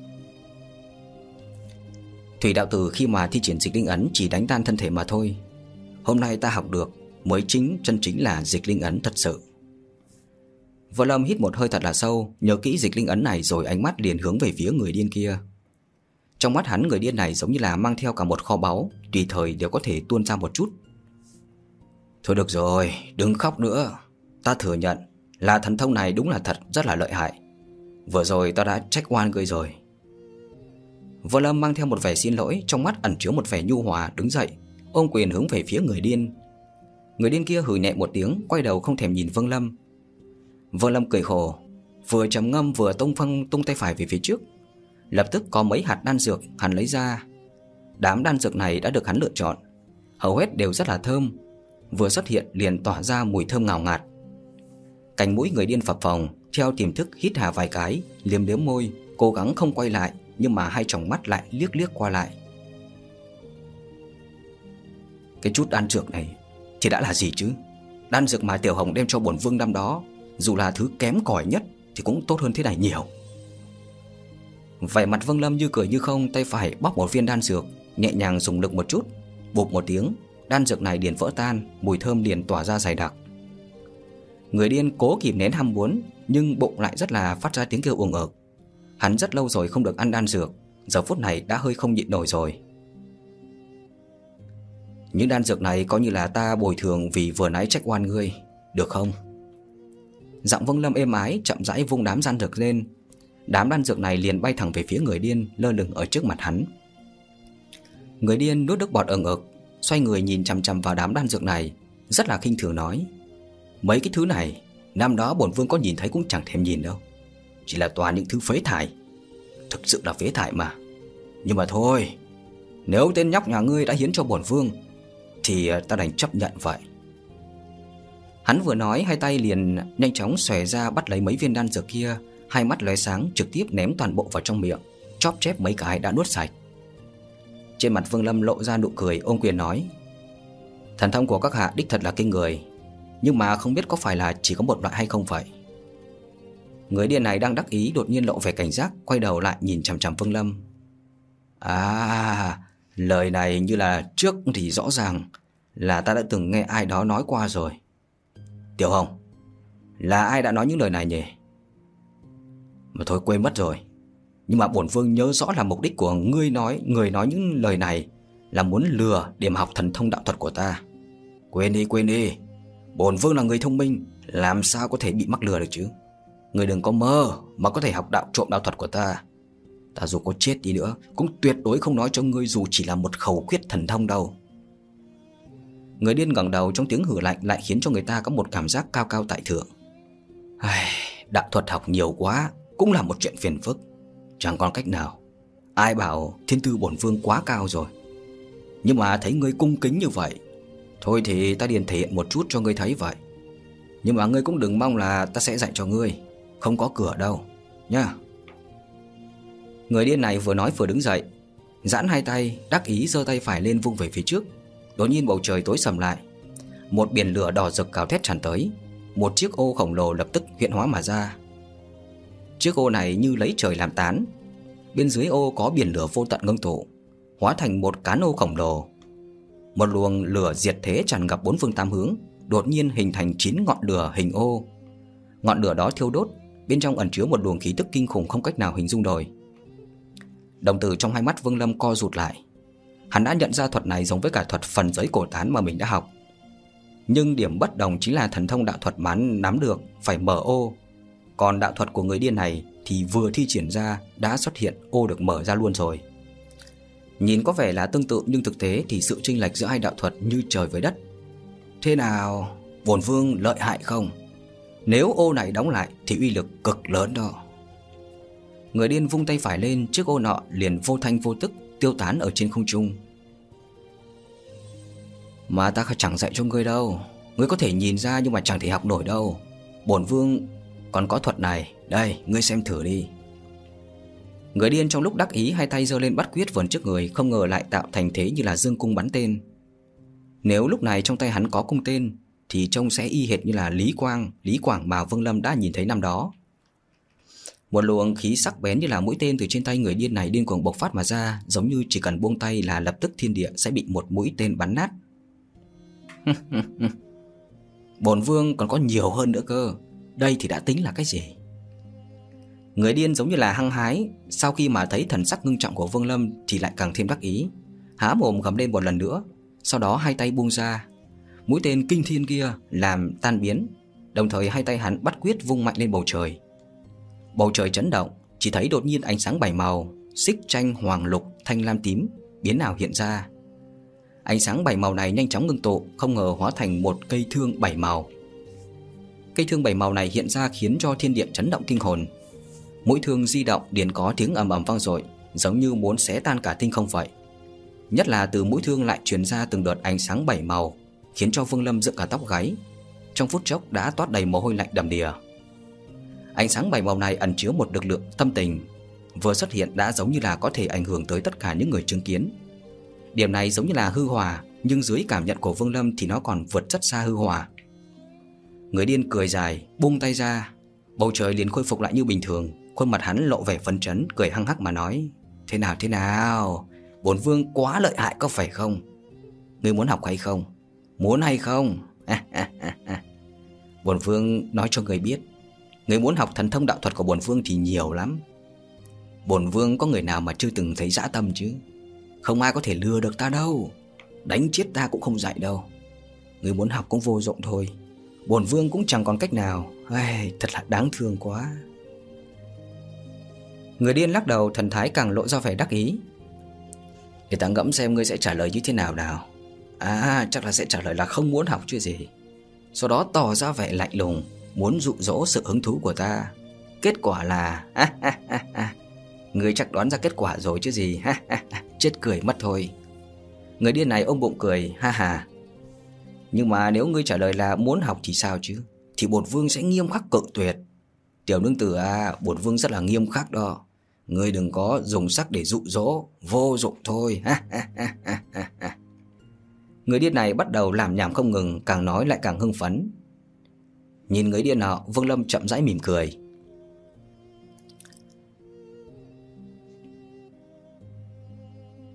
Thủy đạo tử khi mà thi triển Dịch Linh Ấn chỉ đánh tan thân thể mà thôi. Hôm nay ta học được mới chính chân chính là Dịch Linh Ấn thật sự. Vương Lâm hít một hơi thật là sâu, nhớ kỹ Dịch Linh Ấn này rồi ánh mắt liền hướng về phía người điên kia. Trong mắt hắn, người điên này giống như là mang theo cả một kho báu, tùy thời đều có thể tuôn ra một chút. Thôi được rồi, đừng khóc nữa. Ta thừa nhận là thần thông này đúng là thật rất là lợi hại. Vừa rồi ta đã trách oan ngươi rồi. Vương Lâm mang theo một vẻ xin lỗi, trong mắt ẩn chứa một vẻ nhu hòa, đứng dậy, ôm quyền hướng về phía người điên. Người điên kia hừ nhẹ một tiếng, quay đầu không thèm nhìn Vương Lâm. Vương Lâm cười khổ, vừa trầm ngâm vừa tung phăng tung tay phải về phía trước. Lập tức có mấy hạt đan dược hắn lấy ra. Đám đan dược này đã được hắn lựa chọn, hầu hết đều rất là thơm, vừa xuất hiện liền tỏa ra mùi thơm ngào ngạt. Cánh mũi người điên phập phồng, theo tiềm thức hít hà vài cái, liếm liếm môi, cố gắng không quay lại, nhưng mà hai tròng mắt lại liếc liếc qua lại. Cái chút đan dược này thì đã là gì chứ? Đan dược mà Tiểu Hồng đem cho bổn Vương năm đó, dù là thứ kém cỏi nhất thì cũng tốt hơn thế này nhiều. Vẻ mặt Vương Lâm như cười như không, tay phải bóc một viên đan dược, nhẹ nhàng dùng lực một chút, bụp một tiếng, đan dược này liền vỡ tan, mùi thơm liền tỏa ra dày đặc. Người điên cố kìm nén ham muốn, nhưng bụng lại rất là phát ra tiếng kêu uồng ực. Hắn rất lâu rồi không được ăn đan dược, giờ phút này đã hơi không nhịn nổi rồi. Những đan dược này coi như là ta bồi thường vì vừa nãy trách oan ngươi, được không? Giọng Vương Lâm êm ái, chậm rãi vung đám đan dược lên. Đám đan dược này liền bay thẳng về phía người điên, lơ lửng ở trước mặt hắn. Người điên nuốt nước bọt ừng ực, xoay người nhìn chằm chằm vào đám đan dược này, rất là khinh thường nói: mấy cái thứ này, năm đó bổn Vương có nhìn thấy cũng chẳng thèm nhìn đâu, chỉ là toàn những thứ phế thải. Thực sự là phế thải mà. Nhưng mà thôi, nếu tên nhóc nhà ngươi đã hiến cho bổn Vương thì ta đành chấp nhận vậy. Hắn vừa nói, hai tay liền nhanh chóng xòe ra bắt lấy mấy viên đan dược kia, hai mắt lóe sáng trực tiếp ném toàn bộ vào trong miệng, chóp chép mấy cái đã nuốt sạch. Trên mặt Vương Lâm lộ ra nụ cười, ôm quyền nói: thần thông của các hạ đích thật là kinh người, nhưng mà không biết có phải là chỉ có một loại hay không vậy. Người điên này đang đắc ý đột nhiên lộ vẻ cảnh giác, quay đầu lại nhìn chằm chằm Vương Lâm. À, Lời này như là trước thì rõ ràng là ta đã từng nghe ai đó nói qua rồi. Tiểu Hồng, là ai đã nói những lời này nhỉ? Mà thôi quên mất rồi. Nhưng mà bổn vương nhớ rõ là mục đích của ngươi nói Người nói những lời này là muốn lừa để mà học thần thông đạo thuật của ta. Quên đi, quên đi. Bổn vương là người thông minh, làm sao có thể bị mắc lừa được chứ. Ngươi đừng có mơ mà có thể học đạo trộm đạo thuật của ta. Ta dù có chết đi nữa cũng tuyệt đối không nói cho ngươi dù chỉ là một khẩu quyết thần thông đâu. Người điên ngẩng đầu, trong tiếng hử lạnh lại khiến cho người ta có một cảm giác cao cao tại thượng. Ai, đạo thuật học nhiều quá cũng là một chuyện phiền phức, chẳng còn cách nào. Ai bảo thiên tư bổn vương quá cao rồi. Nhưng mà thấy ngươi cung kính như vậy, thôi thì ta điền thể hiện một chút cho ngươi thấy vậy. Nhưng mà ngươi cũng đừng mong là ta sẽ dạy cho ngươi, không có cửa đâu nhá. Người điên này vừa nói vừa đứng dậy, giãn hai tay, đắc ý giơ tay phải lên vung về phía trước. Đột nhiên bầu trời tối sầm lại, một biển lửa đỏ rực gào thét tràn tới. Một chiếc ô khổng lồ lập tức hiện hóa mà ra. Chiếc ô này như lấy trời làm tán, bên dưới ô có biển lửa vô tận ngưng tụ, hóa thành một cán ô khổng lồ. Một luồng lửa diệt thế tràn ngập bốn phương tám hướng, đột nhiên hình thành chín ngọn lửa hình ô. Ngọn lửa đó thiêu đốt, bên trong ẩn chứa một luồng khí tức kinh khủng không cách nào hình dung nổi. Đồng tử trong hai mắt Vương Lâm co rụt lại. Hắn đã nhận ra thuật này giống với cả thuật phần giới cổ tán mà mình đã học. Nhưng điểm bất đồng chính là thần thông đạo thuật mà hắn nắm được phải mở ô. Còn đạo thuật của người điên này thì vừa thi triển ra đã xuất hiện ô được mở ra luôn rồi. Nhìn có vẻ là tương tự nhưng thực tế thì sự chênh lệch giữa hai đạo thuật như trời với đất. Thế nào, bổn vương lợi hại không? Nếu ô này đóng lại thì uy lực cực lớn đó. Người điên vung tay phải lên, chiếc ô nọ liền vô thanh vô tức tiêu tán ở trên không trung. Mà ta chẳng dạy cho ngươi đâu. Ngươi có thể nhìn ra nhưng mà chẳng thể học nổi đâu. Bổn vương còn có thuật này, đây ngươi xem thử đi. Người điên trong lúc đắc ý hai tay giơ lên bắt quyết vờn trước người, không ngờ lại tạo thành thế như là dương cung bắn tên. Nếu lúc này trong tay hắn có cung tên thì trông sẽ y hệt như là Lý Quang, Lý Quảng mà Vương Lâm đã nhìn thấy năm đó. Một luồng khí sắc bén như là mũi tên từ trên tay người điên này điên cuồng bộc phát mà ra, giống như chỉ cần buông tay là lập tức thiên địa sẽ bị một mũi tên bắn nát. Bổn vương còn có nhiều hơn nữa cơ, đây thì đã tính là cái gì? Người điên giống như là hăng hái, sau khi mà thấy thần sắc ngưng trọng của Vương Lâm thì lại càng thêm đắc ý, há mồm gầm lên một lần nữa, sau đó hai tay buông ra, mũi tên kinh thiên kia làm tan biến, đồng thời hai tay hắn bắt quyết vung mạnh lên bầu trời. Bầu trời chấn động, chỉ thấy đột nhiên ánh sáng bảy màu, xích tranh, hoàng lục, thanh lam tím biến ảo hiện ra. Ánh sáng bảy màu này nhanh chóng ngưng tụ, không ngờ hóa thành một cây thương bảy màu. Cây thương bảy màu này hiện ra khiến cho thiên địa chấn động kinh hồn. Mũi thương di động liền có tiếng ầm ầm vang dội, giống như muốn xé tan cả tinh không vậy. Nhất là từ mũi thương lại truyền ra từng đợt ánh sáng bảy màu, khiến cho Vương Lâm dựng cả tóc gáy. Trong phút chốc đã toát đầy mồ hôi lạnh đầm đìa. Ánh sáng bảy màu này ẩn chứa một lực lượng tâm tình, vừa xuất hiện đã giống như là có thể ảnh hưởng tới tất cả những người chứng kiến. Điểm này giống như là hư hòa, nhưng dưới cảm nhận của Vương Lâm thì nó còn vượt rất xa hư hòa. Người điên cười dài, buông tay ra, bầu trời liền khôi phục lại như bình thường. Khuôn mặt hắn lộ vẻ phấn chấn, cười hăng hắc mà nói: Thế nào thế nào, bổn vương quá lợi hại có phải không? Ngươi muốn học hay không? Muốn hay không? Bổn vương nói cho ngươi biết, người muốn học thần thông đạo thuật của bổn vương thì nhiều lắm. Bổn vương có người nào mà chưa từng thấy dã tâm chứ? Không ai có thể lừa được ta đâu. Đánh chết ta cũng không dạy đâu. Người muốn học cũng vô dụng thôi. Bổn vương cũng chẳng còn cách nào. Ai, thật là đáng thương quá. Người điên lắc đầu, thần thái càng lộ ra vẻ đắc ý. Để ta ngẫm xem ngươi sẽ trả lời như thế nào nào. À, chắc là sẽ trả lời là không muốn học chứ gì. Sau đó tỏ ra vẻ lạnh lùng, muốn dụ dỗ sự hứng thú của ta. Kết quả là ngươi chắc đoán ra kết quả rồi chứ gì. Chết cười mất thôi. Người điên này ôm bụng cười, ha ha. Nhưng mà nếu ngươi trả lời là muốn học thì sao chứ? Thì bổn vương sẽ nghiêm khắc cự tuyệt. Tiểu nương tử à, bổn vương rất là nghiêm khắc đó. Ngươi đừng có dùng sắc để dụ dỗ, vô dụng thôi. Người điên này bắt đầu làm nhảm không ngừng, càng nói lại càng hưng phấn. Nhìn người điên nọ, Vương Lâm chậm rãi mỉm cười.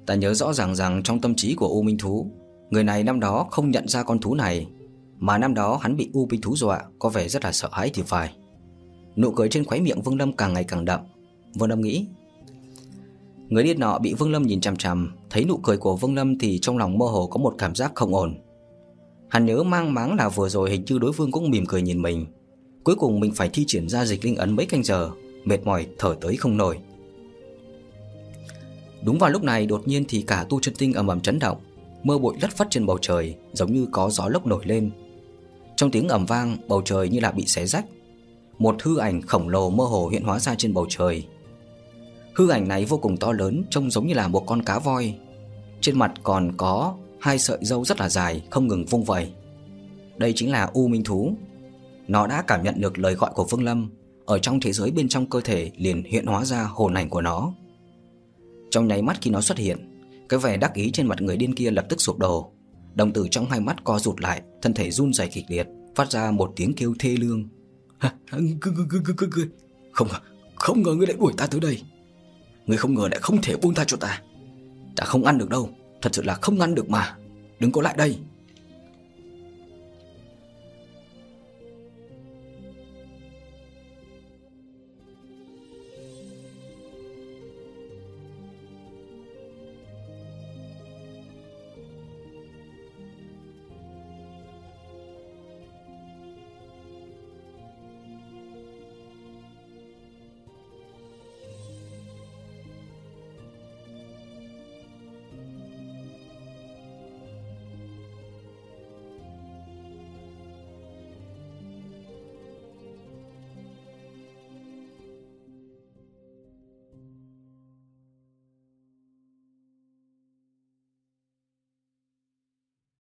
Ta nhớ rõ ràng rằng trong tâm trí của U Minh Thú, người này năm đó không nhận ra con thú này, mà năm đó hắn bị U Minh Thú dọa, có vẻ rất là sợ hãi thì phải. Nụ cười trên khóe miệng Vương Lâm càng ngày càng đậm. Vương Lâm nghĩ, người điên nọ bị Vương Lâm nhìn chằm chằm, thấy nụ cười của Vương Lâm thì trong lòng mơ hồ có một cảm giác không ổn. Hắn nhớ mang máng là vừa rồi hình như đối phương cũng mỉm cười nhìn mình. Cuối cùng mình phải thi triển ra dịch linh ấn mấy canh giờ, mệt mỏi thở tới không nổi. Đúng vào lúc này đột nhiên thì cả tu chân tinh ầm ầm chấn động, mưa bụi lất phất trên bầu trời, giống như có gió lốc nổi lên. Trong tiếng ầm vang, bầu trời như là bị xé rách. Một hư ảnh khổng lồ mơ hồ hiện hóa ra trên bầu trời. Hư ảnh này vô cùng to lớn, trông giống như là một con cá voi. Trên mặt còn có hai sợi râu rất là dài, không ngừng vung vẩy. Đây chính là U Minh Thú. Nó đã cảm nhận được lời gọi của Vương Lâm. Ở trong thế giới bên trong cơ thể liền hiện hóa ra hồn ảnh của nó. Trong nháy mắt khi nó xuất hiện, cái vẻ đắc ý trên mặt người điên kia lập tức sụp đổ. Đồng tử trong hai mắt co rụt lại, thân thể run rẩy kịch liệt, phát ra một tiếng kêu thê lương. Không, không ngờ ngươi lại đuổi ta tới đây. Ngươi không ngờ lại không thể buông tha cho ta. Ta không ăn được đâu, thật sự là không ăn được mà. Đừng có lại đây.